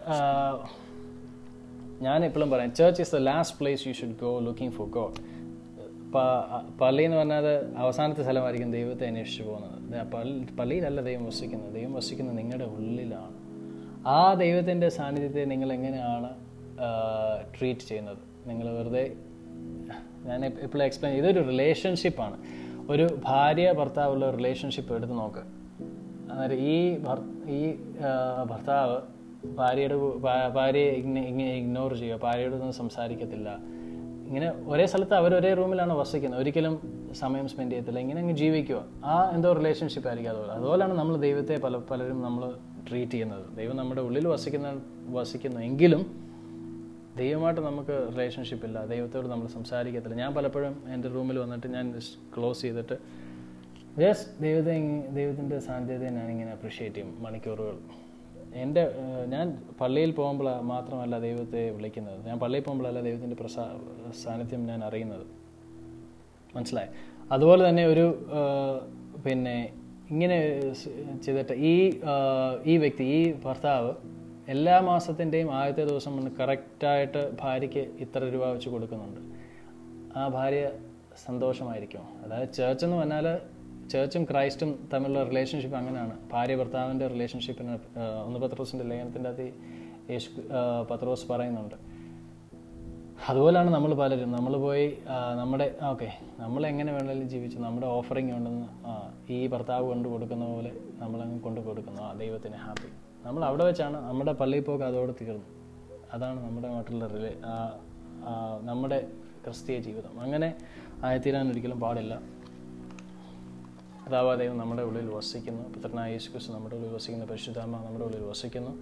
ഞാൻ എപ്പോഴും പറയാം, church is the last place you should go looking for God. പള്ളി എന്ന് പറഞ്ഞാൽ അവസാനത്തെ സ്ഥലമായിരിക്കും ദൈവത്തെ അന്വേഷിച്ച് പോകുന്നത്. പള്ളി പള്ളിയിലല്ല ദൈവം വസിക്കുന്നത്. ദൈവം വസിക്കുന്നത് നിങ്ങളുടെ ഉള്ളിലാണ്. ആ ദൈവത്തിൻ്റെ സാന്നിധ്യത്തെ നിങ്ങൾ എങ്ങനെയാണ് ട്രീറ്റ് ചെയ്യുന്നത്? നിങ്ങൾ വെറുതെ, ഞാൻ എപ്പോഴും എക്സ്പ്ലെയിൻ, ഇതൊരു റിലേഷൻഷിപ്പാണ്. ഒരു ഭാര്യ ഭർത്താവുള്ള റിലേഷൻഷിപ്പ് എടുത്ത് നോക്ക്. അന്നേരം ഈ ഈ ഭർത്താവ് ഭാര്യയുടെ ഭാര്യയെ ഇഗ്നോർ ചെയ്യുക, ഭാര്യയോടൊന്നും സംസാരിക്കത്തില്ല. ഇങ്ങനെ ഒരേ സ്ഥലത്ത് അവർ ഒരേ റൂമിലാണ് വസിക്കുന്നത്, ഒരിക്കലും സമയം സ്പെൻഡ് ചെയ്യത്തില്ല, ഇങ്ങനെ അങ്ങ് ജീവിക്കുക. ആ എന്തോ റിലേഷൻഷിപ്പ് ആയിരിക്കും. അതുപോലെ അതുപോലെയാണ് നമ്മൾ ദൈവത്തെ പല പലരും നമ്മൾ ട്രീറ്റ് ചെയ്യുന്നത്. ദൈവം നമ്മുടെ ഉള്ളിൽ വസിക്കുന്ന വസിക്കുന്നു എങ്കിലും ദൈവമായിട്ട് നമുക്ക് റിലേഷൻഷിപ്പ് ഇല്ല, ദൈവത്തോട് നമ്മൾ സംസാരിക്കത്തില്ല. ഞാൻ പലപ്പോഴും എൻ്റെ റൂമിൽ വന്നിട്ട് ഞാൻ ക്ലോസ് ചെയ്തിട്ട് ജസ്റ്റ് ദൈവത്തെ ദൈവത്തിൻ്റെ സാന്നിധ്യത്തെ ഞാനിങ്ങനെ അപ്രിഷ്യേറ്റ് ചെയ്യും മണിക്കൂറുകൾ. എൻ്റെ ഞാൻ പള്ളിയിൽ പോകുമ്പോൾ മാത്രമല്ല ദൈവത്തെ വിളിക്കുന്നത്, ഞാൻ പള്ളിയിൽ പോകുമ്പോഴല്ല ദൈവത്തിൻ്റെ പ്രസാ സാന്നിധ്യം ഞാൻ അറിയുന്നത്. മനസ്സിലായി? അതുപോലെ തന്നെ ഒരു പിന്നെ ഇങ്ങനെ ചെയ്തിട്ട് ഈ ഈ വ്യക്തി ഈ ഭർത്താവ് എല്ലാ മാസത്തിൻ്റെയും ആദ്യത്തെ ദിവസം വന്ന് കറക്റ്റായിട്ട് ഭാര്യയ്ക്ക് ഇത്ര രൂപ വെച്ച് കൊടുക്കുന്നുണ്ട്. ആ ഭാര്യ സന്തോഷമായിരിക്കും. അതായത് ചേർച്ച് എന്ന് പറഞ്ഞാൽ ചേർച്ചും ക്രൈസ്റ്റും തമ്മിലുള്ള റിലേഷൻഷിപ്പ് അങ്ങനെയാണ്. ഭാര്യ ഭർത്താവിൻ്റെ റിലേഷൻഷിപ്പിന് ഒന്ന് പത്രോസിൻ്റെ ലേഖനത്തിൻ്റെ അകത്ത് യേശു പത്രോസ് പറയുന്നുണ്ട്. അതുപോലെയാണ് നമ്മൾ പലരും നമ്മൾ പോയി നമ്മുടെ ഓക്കെ നമ്മൾ എങ്ങനെ വേണമെങ്കിലും ജീവിച്ചു, നമ്മുടെ ഓഫറിങ് ഉണ്ടെന്ന് ഈ ഭർത്താവ് കൊണ്ട് കൊടുക്കുന്ന പോലെ നമ്മളങ്ങ് കൊണ്ട് കൊടുക്കുന്നു, ആ ദൈവത്തിന് ഹാപ്പി. നമ്മൾ അവിടെ വെച്ചാണ് നമ്മുടെ പള്ളിയിൽ പോക്ക് അതോടെ തീർന്നു. അതാണ് നമ്മുടെ നാട്ടിലുള്ള റിലേ നമ്മുടെ ക്രിസ്തീയ ജീവിതം. അങ്ങനെ ആയിത്തീരാൻ ഒരിക്കലും പാടില്ല. കർത്താവായ ദൈവം നമ്മുടെ ഉള്ളിൽ വസിക്കുന്നു, പുത്രനായ യേശു ക്രിസ്തു നമ്മുടെ ഉള്ളിൽ വസിക്കുന്നു, പരിശുദ്ധാത്മാവ് നമ്മുടെ ഉള്ളിൽ വസിക്കുന്നു.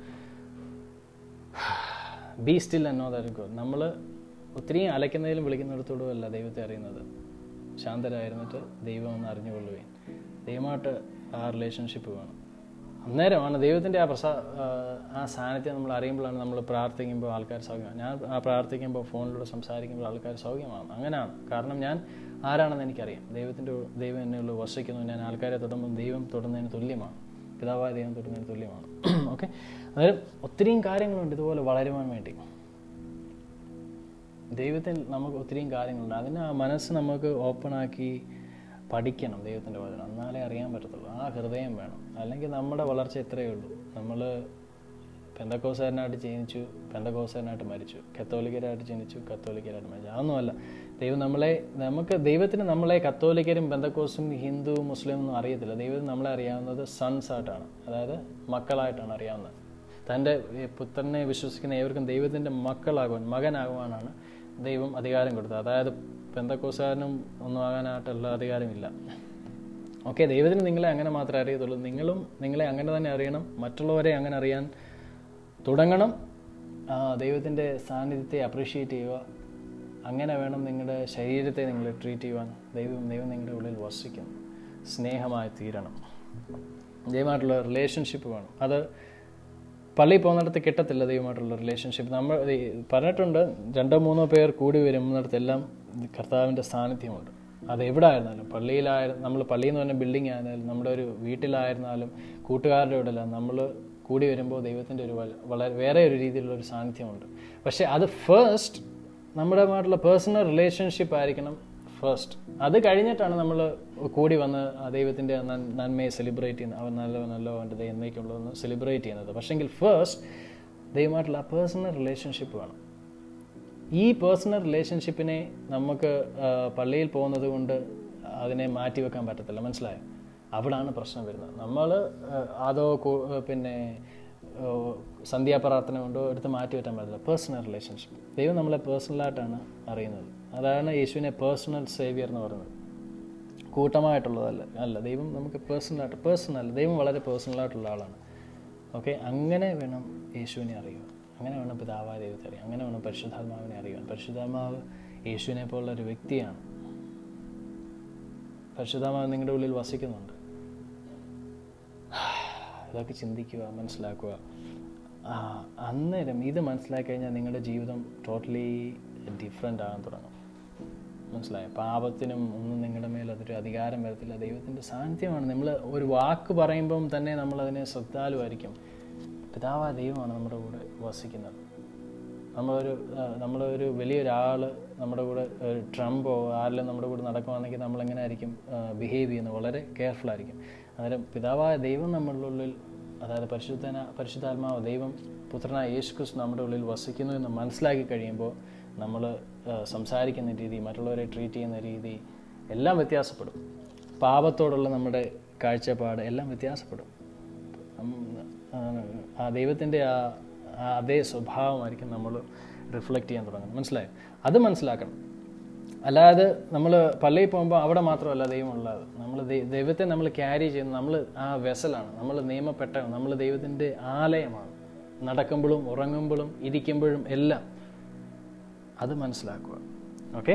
ബി സ്റ്റിൽ എന്നോ ദാറ്റ് നമ്മൾ ഒത്തിരി അലയ്ക്കുന്നതിലും വിളിക്കുന്നിടത്തോടും അല്ല ദൈവത്തെ അറിയുന്നത്. ശാന്തരായിരുന്നിട്ട് ദൈവം ഒന്ന് അറിഞ്ഞുകൊള്ളുകയും ദൈവമായിട്ട് ആ റിലേഷൻഷിപ്പ് വേണം. അന്നേരമാണ് ദൈവത്തിൻ്റെ ആ പ്രസാ ആ സാന്നിധ്യം നമ്മൾ അറിയുമ്പോഴാണ് നമ്മൾ പ്രാർത്ഥിക്കുമ്പോൾ ആൾക്കാർ സൗഖ്യമാണ്. ഞാൻ ആ പ്രാർത്ഥിക്കുമ്പോൾ ഫോണിലൂടെ സംസാരിക്കുമ്പോൾ ആൾക്കാർ സൗഖ്യമാണ്. അങ്ങനെയാണ്. കാരണം ഞാൻ ആരാണെന്ന് എനിക്കറിയാം. ദൈവത്തിൻ്റെ ദൈവം എന്നെയുള്ള വസിക്കുന്നു. ഞാൻ ആൾക്കാരെ തൊടുമ്പോൾ ദൈവം തൊടുന്നതിന് തുല്യമാണ്, പിതാവായ ദൈവം തൊടുന്നതിന് തുല്യമാണ്. ഓക്കെ, അന്നേരം ഒത്തിരിയും കാര്യങ്ങളുണ്ട് ഇതുപോലെ വളരുവാൻ വേണ്ടി. ദൈവത്തിൽ നമുക്ക് ഒത്തിരിയും കാര്യങ്ങളുണ്ട്. അതിന് ആ മനസ്സ് നമുക്ക് ഓപ്പണാക്കി പഠിക്കണം ദൈവത്തിൻ്റെ വചനം, എന്നാലേ അറിയാൻ പറ്റത്തുള്ളൂ. ആ ഹൃദയം വേണം. അല്ലെങ്കിൽ നമ്മുടെ വളർച്ച ഇത്രയേ ഉള്ളൂ. നമ്മൾ പെന്തക്കോസുകാരനായിട്ട് ജനിച്ചു, പെന്തക്കോസുകാരനായിട്ട് മരിച്ചു, കത്തോലിക്കരായിട്ട് ജനിച്ചു, കത്തോലിക്കരായിട്ട് മരിച്ചു. അതൊന്നുമല്ല. ദൈവം നമ്മളെ നമുക്ക് ദൈവത്തിന് നമ്മളെ കത്തോലിക്കരും പെന്തക്കോസും ഹിന്ദു മുസ്ലിം ഒന്നും അറിയത്തില്ല. ദൈവത്തിന് നമ്മളെ അറിയാവുന്നത് സൺസ് ആയിട്ടാണ്, അതായത് മക്കളായിട്ടാണ് അറിയാവുന്നത്. തൻ്റെ പുത്രനെ വിശ്വസിക്കുന്ന ഏവർക്കും ദൈവത്തിൻ്റെ മക്കളാകുവാൻ മകനാകുവാനാണ് ദൈവം അധികാരം കൊടുത്തത്. അതായത് പെന്തക്കോസുകാരനും ഒന്നും ആകാനായിട്ടുള്ള അധികാരമില്ല. ഓക്കെ, ദൈവത്തിന് നിങ്ങളെ അങ്ങനെ മാത്രമേ അറിയത്തുള്ളൂ. നിങ്ങളും നിങ്ങളെ അങ്ങനെ തന്നെ അറിയണം, മറ്റുള്ളവരെ അങ്ങനെ അറിയാൻ തുടങ്ങണം. ദൈവത്തിൻ്റെ സാന്നിധ്യത്തെ അപ്രീഷിയേറ്റ് ചെയ്യുക. അങ്ങനെ വേണം നിങ്ങളുടെ ശരീരത്തെ നിങ്ങൾ ട്രീറ്റ് ചെയ്യുവാൻ. ദൈവം ദൈവം നിങ്ങളുടെ ഉള്ളിൽ വസിക്കുന്നു. സ്നേഹമായി തീരണം. ദൈവമായിട്ടുള്ള റിലേഷൻഷിപ്പ് വേണം. അത് പള്ളിയിൽ പോകുന്നിടത്ത് കിട്ടത്തില്ല. ദൈവമായിട്ടുള്ള റിലേഷൻഷിപ്പ് നമ്മൾ പറഞ്ഞിട്ടുണ്ട്, രണ്ടോ മൂന്നോ പേർ കൂടി വരുന്നിടത്തെല്ലാം കർത്താവിൻ്റെ സാന്നിധ്യമുണ്ട്. അത് എവിടെ ആയിരുന്നാലും, പള്ളിയിലായിരുന്നു, നമ്മൾ പള്ളിയിൽ നിന്ന് പറഞ്ഞ ബിൽഡിംഗ് ആയിരുന്നാലും, നമ്മുടെ ഒരു വീട്ടിലായിരുന്നാലും, കൂട്ടുകാരുടെ ഇടയില്ല, നമ്മൾ കൂടി വരുമ്പോൾ ദൈവത്തിൻ്റെ ഒരു വളരെ വേറെ ഒരു രീതിയിലുള്ള ഒരു സാന്നിധ്യമുണ്ട്. പക്ഷേ അത് ഫസ്റ്റ് നമ്മുടെമായിട്ടുള്ള പേഴ്സണൽ റിലേഷൻഷിപ്പ് ആയിരിക്കണം ഫസ്റ്റ്. അത് കഴിഞ്ഞിട്ടാണ് നമ്മൾ കൂടി വന്ന് ദൈവത്തിൻ്റെ നന്മയെ സെലിബ്രേറ്റ് ചെയ്യുന്നത്. അവൻ നല്ല നല്ല അവൻ്റെ എന്നേക്കുള്ളതെന്ന് സെലിബ്രേറ്റ് ചെയ്യുന്നത്. പക്ഷെങ്കിൽ ഫസ്റ്റ് ദൈവമായിട്ടുള്ള ആ പേഴ്സണൽ റിലേഷൻഷിപ്പ് വേണം. ഈ പേഴ്സണൽ റിലേഷൻഷിപ്പിനെ നമുക്ക് പള്ളിയിൽ പോകുന്നത് കൊണ്ട് അതിനെ മാറ്റി വെക്കാൻ പറ്റത്തില്ല. മനസ്സിലായോ? അവിടാണ് പ്രശ്നം വരുന്നത്. നമ്മൾ അതോ പിന്നെ സന്ധ്യാപ്രാർത്ഥന കൊണ്ടോ എടുത്ത് മാറ്റി വെക്കാൻ പറ്റില്ല. പേഴ്സണൽ റിലേഷൻഷിപ്പ്, ദൈവം നമ്മളെ പേഴ്സണലായിട്ടാണ് അറിയുന്നത്. അതാണ് യേശുവിനെ പേഴ്സണൽ സേവിയർ എന്ന് പറയുന്നത്. കൂട്ടമായിട്ടുള്ളതല്ല അല്ല, ദൈവം നമുക്ക് പേഴ്സണലായിട്ട് പേഴ്സണൽ ദൈവം വളരെ പേഴ്സണലായിട്ടുള്ള ആളാണ്. ഓക്കെ, അങ്ങനെ വേണം യേശുവിനെ അറിയുക. അങ്ങനെ വേണം പിതാവായ ദൈവത്തെ അറിയാം. അങ്ങനെ വേണം പരിശുദ്ധാത്മാവിനെ അറിയാൻ. പരിശുദ്ധാത്മാവ് യേശുവിനെ പോലുള്ള ഒരു വ്യക്തിയാണ്. പരിശുദ്ധാത്മാവ് നിങ്ങളുടെ ഉള്ളിൽ വസിക്കുന്നുണ്ട്. ഇതൊക്കെ ചിന്തിക്കുക, മനസ്സിലാക്കുക. അന്നേരം ഇത് മനസ്സിലാക്കി കഴിഞ്ഞാൽ നിങ്ങളുടെ ജീവിതം ടോട്ടലി ഡിഫറെൻ്റ് ആകാൻ തുടങ്ങും. മനസ്സിലായോ? പാപത്തിനും ഒന്നും നിങ്ങളുടെ മേൽ അതൊരു അധികാരം വരത്തില്ല. ദൈവത്തിൻ്റെ സാന്നിധ്യമാണ്. നമ്മൾ ഒരു വാക്ക് പറയുമ്പം തന്നെ നമ്മളതിനെ ശ്രദ്ധാലുമായിരിക്കും. പിതാവായ ദൈവമാണ് നമ്മുടെ കൂടെ വസിക്കുന്നത്. നമ്മളൊരു നമ്മളൊരു വലിയൊരാൾ നമ്മുടെ കൂടെ ഒരു ട്രംപോ ആരെല്ലാം നമ്മുടെ കൂടെ നടക്കുകയാണെങ്കിൽ നമ്മളെങ്ങനെ ആയിരിക്കും ബിഹേവ് ചെയ്യുന്നത്? വളരെ കെയർഫുൾ ആയിരിക്കും. അന്നേരം പിതാവായ ദൈവം നമ്മളുടെ ഉള്ളിൽ, അതായത് പരിശുദ്ധന പരിശുദ്ധാത്മാവ് ദൈവം പുത്രനായ യേശു ക്രിസ്തു നമ്മുടെ ഉള്ളിൽ വസിക്കുന്നു എന്ന് മനസ്സിലാക്കി കഴിയുമ്പോൾ നമ്മൾ സംസാരിക്കുന്ന രീതി, മറ്റുള്ളവരെ ട്രീറ്റ് ചെയ്യുന്ന രീതി എല്ലാം വ്യത്യാസപ്പെടും. പാപത്തോടുള്ള നമ്മുടെ കാഴ്ചപ്പാട് എല്ലാം വ്യത്യാസപ്പെടും. ആ ദൈവത്തിൻ്റെ ആ അതേ സ്വഭാവമായിരിക്കും നമ്മൾ റിഫ്ലക്റ്റ് ചെയ്യാൻ തുടങ്ങുന്നത്. മനസ്സിലായോ? അത് മനസ്സിലാക്കണം. അല്ലാതെ നമ്മൾ പള്ളിയിൽ പോകുമ്പോൾ അവിടെ മാത്രമല്ല ദൈവമുള്ളത്. നമ്മൾ ദൈവത്തെ നമ്മൾ ക്യാരി ചെയ്യുന്നത്, നമ്മൾ ആ വെസലാണ്, നമ്മൾ നിയമപ്പെട്ട, നമ്മൾ ദൈവത്തിൻ്റെ ആലയമാണ്. നടക്കുമ്പോഴും ഉറങ്ങുമ്പോഴും ഇരിക്കുമ്പോഴും എല്ലാം അത് മനസ്സിലാക്കുക. ഓക്കെ,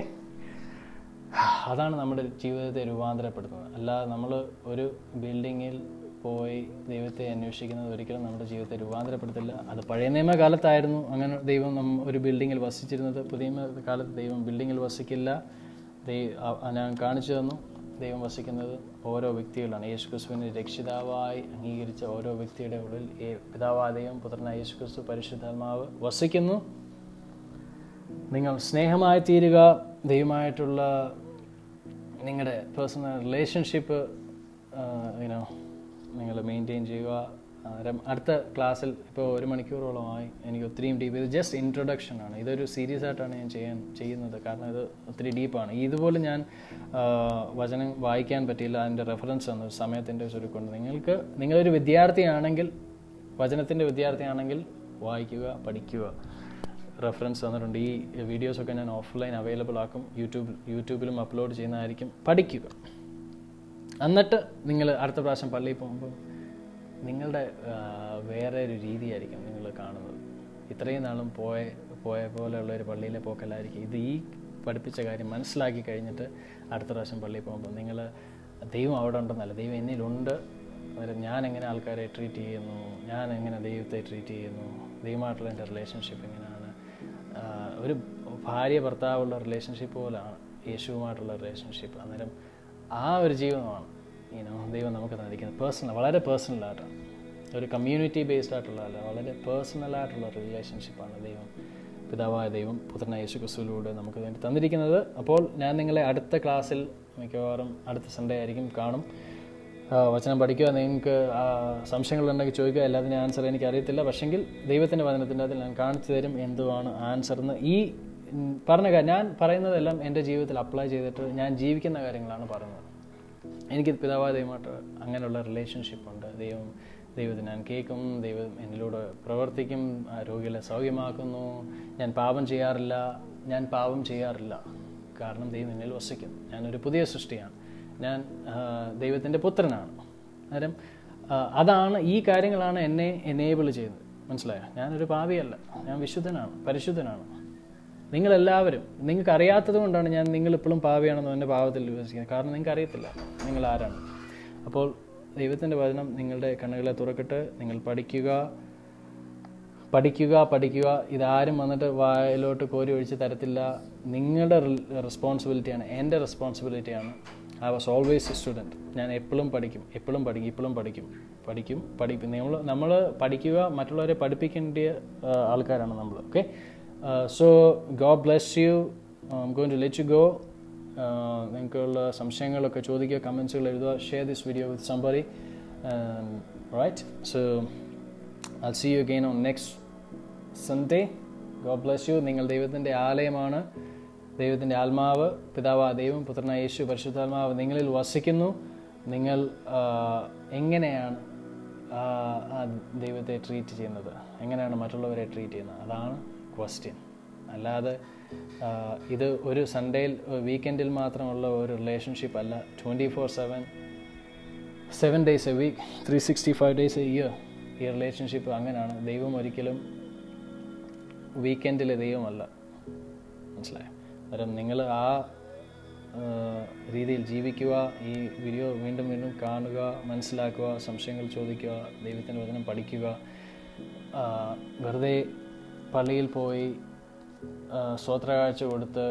അതാണ് നമ്മുടെ ജീവിതത്തെ രൂപാന്തരപ്പെടുത്തുന്നത്. അല്ലാതെ നമ്മൾ ഒരു ബിൽഡിങ്ങിൽ പോയി ദൈവത്തെ അന്വേഷിക്കുന്നത് ഒരിക്കലും നമ്മുടെ ജീവിതത്തെ രൂപാന്തരപ്പെടുത്തില്ല. അത് പഴയ നിയമകാലത്തായിരുന്നു അങ്ങനെ ദൈവം നമ്മ ഒരു ബിൽഡിങ്ങിൽ വസിച്ചിരുന്നത്. പുതിയ കാലത്ത് ദൈവം ബിൽഡിങ്ങിൽ വസിക്കില്ല. ഞാൻ കാണിച്ചു തന്നു, ദൈവം വസിക്കുന്നത് ഓരോ വ്യക്തികളാണ്. യേശു ക്രിസ്തുവിനെ രക്ഷിതാവായി അംഗീകരിച്ച ഓരോ വ്യക്തിയുടെ ഉള്ളിൽ പിതാവായ ദൈവം, പുത്രനായ യേശു ക്രിസ്തു, പരിശുദ്ധാത്മാവ് വസിക്കുന്നു. നിങ്ങൾ സ്നേഹമായി തീരുക. ദൈവമായിട്ടുള്ള നിങ്ങളുടെ പേഴ്സണൽ റിലേഷൻഷിപ്പ് ഇനോ നിങ്ങൾ മെയിൻറ്റെയിൻ ചെയ്യുക. അടുത്ത ക്ലാസ്സിൽ ഇപ്പോൾ ഒരു മണിക്കൂറോളമായി എനിക്ക് ഒത്തിരിയും ഡീപ്പ്, ഇത് ജസ്റ്റ് ഇൻട്രൊഡക്ഷനാണ്. ഇതൊരു സീരിയസ് ആയിട്ടാണ് ഞാൻ ചെയ്യാൻ ചെയ്യുന്നത്, കാരണം ഇത് ഒത്തിരി ഡീപ്പാണ്. ഇതുപോലെ ഞാൻ വചനം വായിക്കാൻ പറ്റിയില്ല, അതിൻ്റെ റെഫറൻസ് ആണ് സമയത്തിൻ്റെ ചുരുക്കൊണ്ട്. നിങ്ങൾക്ക് നിങ്ങളൊരു വിദ്യാർത്ഥിയാണെങ്കിൽ, വചനത്തിൻ്റെ വിദ്യാർത്ഥിയാണെങ്കിൽ വായിക്കുക, പഠിക്കുക. റെഫറൻസ് തന്നിട്ടുണ്ട്. ഈ വീഡിയോസൊക്കെ ഞാൻ ഓഫ്ലൈൻ അവൈലബിൾ ആക്കും, യൂട്യൂബ് യൂട്യൂബിലും അപ്ലോഡ് ചെയ്യുന്നതായിരിക്കും. പഠിക്കുക. എന്നിട്ട് നിങ്ങൾ അടുത്ത പ്രാവശ്യം പള്ളിയിൽ പോകുമ്പോൾ നിങ്ങളുടെ വേറെ ഒരു രീതിയായിരിക്കും നിങ്ങൾ കാണുന്നത്. ഇത്രയും നാളും പോയ പോയ പോലെയുള്ള ഒരു പള്ളിയിലെ പോക്കല്ലായിരിക്കും. ഇത് ഈ പഠിപ്പിച്ച കാര്യം മനസ്സിലാക്കി കഴിഞ്ഞിട്ട് അടുത്ത പ്രാവശ്യം പള്ളിയിൽ പോകുമ്പോൾ നിങ്ങൾ ദൈവം അവിടെ ഉണ്ടെന്നല്ല, ദൈവം എന്നിലുണ്ട്, അന്നേരം ഞാൻ എങ്ങനെ ആൾക്കാരെ ട്രീറ്റ് ചെയ്യുന്നു, ഞാൻ എങ്ങനെ ദൈവത്തെ ട്രീറ്റ് ചെയ്യുന്നു, ദൈവമായിട്ടുള്ള എൻ്റെ റിലേഷൻഷിപ്പ് എങ്ങനെയാണ്. ഒരു ഭാര്യ ഭർത്താവുള്ള റിലേഷൻഷിപ്പ് പോലെയാണ് യേശുവുമായിട്ടുള്ള റിലേഷൻഷിപ്പ്. അന്നേരം ആ ഒരു ജീവിതമാണ് ഈനോ ദൈവം നമുക്ക് തന്നിരിക്കുന്നത്. പേഴ്സണൽ, വളരെ പേഴ്സണലായിട്ടാണ്, ഒരു കമ്മ്യൂണിറ്റി ബേസ്ഡ് ആയിട്ടുള്ളതല്ല, വളരെ പേഴ്സണലായിട്ടുള്ള റിലേഷൻഷിപ്പാണ് ദൈവം, പിതാവായ ദൈവം, പുത്രനായ യേശു ക്രിസ്തുവിലൂടെ നമുക്ക് വേണ്ടി തന്നിരിക്കുന്നത്. അപ്പോൾ ഞാൻ നിങ്ങളെ അടുത്ത ക്ലാസ്സിൽ മിക്കവാറും അടുത്ത സൺഡേ ആയിരിക്കും കാണും. വചനം പഠിക്കുക. നിങ്ങൾക്ക് സംശയങ്ങളുണ്ടെങ്കിൽ ചോദിക്കുക. എല്ലാത്തിനും ആൻസർ എനിക്ക് അറിയത്തില്ല, പക്ഷെങ്കിൽ ദൈവത്തിൻ്റെ വചനത്തിൻ്റെ അതിൽ ഞാൻ കാണിച്ചു തരും എന്തുവാണ് ആൻസർ എന്ന്. ഈ പറഞ്ഞ കാര്യം ഞാൻ പറയുന്നതെല്ലാം എൻ്റെ ജീവിതത്തിൽ അപ്ലൈ ചെയ്തിട്ട് ഞാൻ ജീവിക്കുന്ന കാര്യങ്ങളാണ് പറയുന്നത്. എനിക്ക് പിതാവായ ദൈവമായിട്ട് അങ്ങനെയുള്ള റിലേഷൻഷിപ്പുണ്ട്. ദൈവം ദൈവത്തിന് ഞാൻ കേൾക്കും, ദൈവം എന്നിലൂടെ പ്രവർത്തിക്കും, രോഗികളെ സൗഖ്യമാക്കുന്നു. ഞാൻ പാപം ചെയ്യാറില്ല ഞാൻ പാപം ചെയ്യാറില്ല കാരണം ദൈവം എന്നിൽ വസിക്കും. ഞാനൊരു പുതിയ സൃഷ്ടിയാണ്, ഞാൻ ദൈവത്തിൻ്റെ പുത്രനാണ്. അന്നേരം അതാണ്, ഈ കാര്യങ്ങളാണ് എന്നെ എനേബിൾ ചെയ്യുന്നത്. മനസ്സിലായോ? ഞാനൊരു പാപിയല്ല, ഞാൻ വിശുദ്ധനാണ്, പരിശുദ്ധനാണ്. നിങ്ങളെല്ലാവരും, നിങ്ങൾക്ക് അറിയാത്തത് കൊണ്ടാണ് ഞാൻ നിങ്ങളിപ്പോഴും പാപിയാണെന്ന് എൻ്റെ പാപത്തിൽ വിശ്വസിക്കുന്നത്. കാരണം നിങ്ങൾക്ക് അറിയത്തില്ല നിങ്ങൾ ആരാണ്. അപ്പോൾ ദൈവത്തിൻ്റെ വചനം നിങ്ങളുടെ കണ്ണുകളെ തുറക്കട്ടെ. നിങ്ങൾ പഠിക്കുക പഠിക്കുക പഠിക്കുക ഇതാരും വന്നിട്ട് വായിലോട്ട് കോരി ഒഴിച്ച് തരത്തില്ല. നിങ്ങളുടെ റെസ്പോൺസിബിലിറ്റിയാണ്, എൻ്റെ റെസ്പോൺസിബിലിറ്റിയാണ്. I was always a student. ഞാൻ എപ്പോഴും പഠിക്കും, എപ്പോഴും പഠിക്കും, ഇപ്പോഴും പഠിക്കും പഠിക്കും പഠിക്കും നമ്മൾ നമ്മൾ പഠിക്കുക, മറ്റുള്ളവരെ പഠിപ്പിക്കേണ്ട ആൾക്കാരാണ് നമ്മൾ. Okay, so God bless you. I am going to let you go. നിങ്ങൾക്കുള്ള സംശയങ്ങളൊക്കെ ചോദിക്കുക, കമൻസുകൾ എഴുതുക. Share this video with somebody. Right, so I'll see you again on next Sunday. God bless you. നിങ്ങൾ ദൈവത്തിൻ്റെ ആലയമാണ്. ദൈവത്തിൻ്റെ ആത്മാവ്, പിതാവായ ദൈവം, പുത്രനായ യേശു, പരിശുദ്ധാത്മാവ് നിങ്ങളിൽ വസിക്കുന്നു. നിങ്ങൾ എങ്ങനെയാണ് ആ ദൈവത്തെ ട്രീറ്റ് ചെയ്യുന്നത്, എങ്ങനെയാണ് മറ്റുള്ളവരെ ട്രീറ്റ് ചെയ്യുന്നത്, അതാണ് ക്വസ്റ്റ്യൻ. അല്ലാതെ ഇത് ഒരു സൺഡേയിൽ വീക്കെൻഡിൽ മാത്രമുള്ള ഒരു റിലേഷൻഷിപ്പ് അല്ല. Twenty four seven seven days a week, three sixty five days a year ഈ റിലേഷൻഷിപ്പ് അങ്ങനെയാണ്. ദൈവം ഒരിക്കലും വീക്കെൻഡിലെ ദൈവമല്ല. മനസ്സിലായോ? അന്നേരം നിങ്ങൾ ആ രീതിയിൽ ജീവിക്കുക. ഈ വീഡിയോ വീണ്ടും വീണ്ടും കാണുക, മനസ്സിലാക്കുക, സംശയങ്ങൾ ചോദിക്കുക, ദൈവത്തിൻ്റെ വചനം പഠിക്കുക. വെറുതെ പള്ളിയിൽ പോയി സ്തോത്രകാഴ്ച കൊടുത്ത്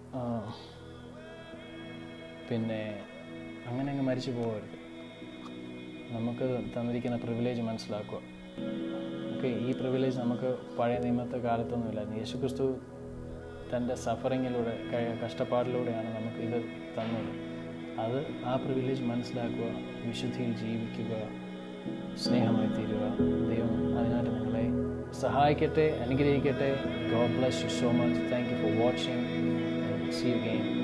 പിന്നെ അങ്ങനെ അങ്ങ് മരിച്ചു പോകരുത്. നമുക്ക് തന്നിരിക്കുന്ന പ്രിവിലേജ് മനസ്സിലാക്കുക. ഓക്കെ, ഈ പ്രിവിലേജ് നമുക്ക് പഴയ നിയമത്തെ കാലത്തൊന്നുമില്ലായിരുന്നു. യേശു ക്രിസ്തു തൻ്റെ സഫറിങ്ങിലൂടെ, കഷ്ടപ്പാടിലൂടെയാണ് നമുക്ക് ഇത് തന്നത്. അത് ആ പ്രിവിലേജ് മനസ്സിലാക്കുക, വിശുദ്ധിയിൽ ജീവിക്കുക, സ്നേഹമായി തീരുക. ദൈവം അതിനായിട്ട് നിങ്ങളെ സഹായിക്കട്ടെ, അനുഗ്രഹിക്കട്ടെ. God bless you so much. Thank you for watching and see you again.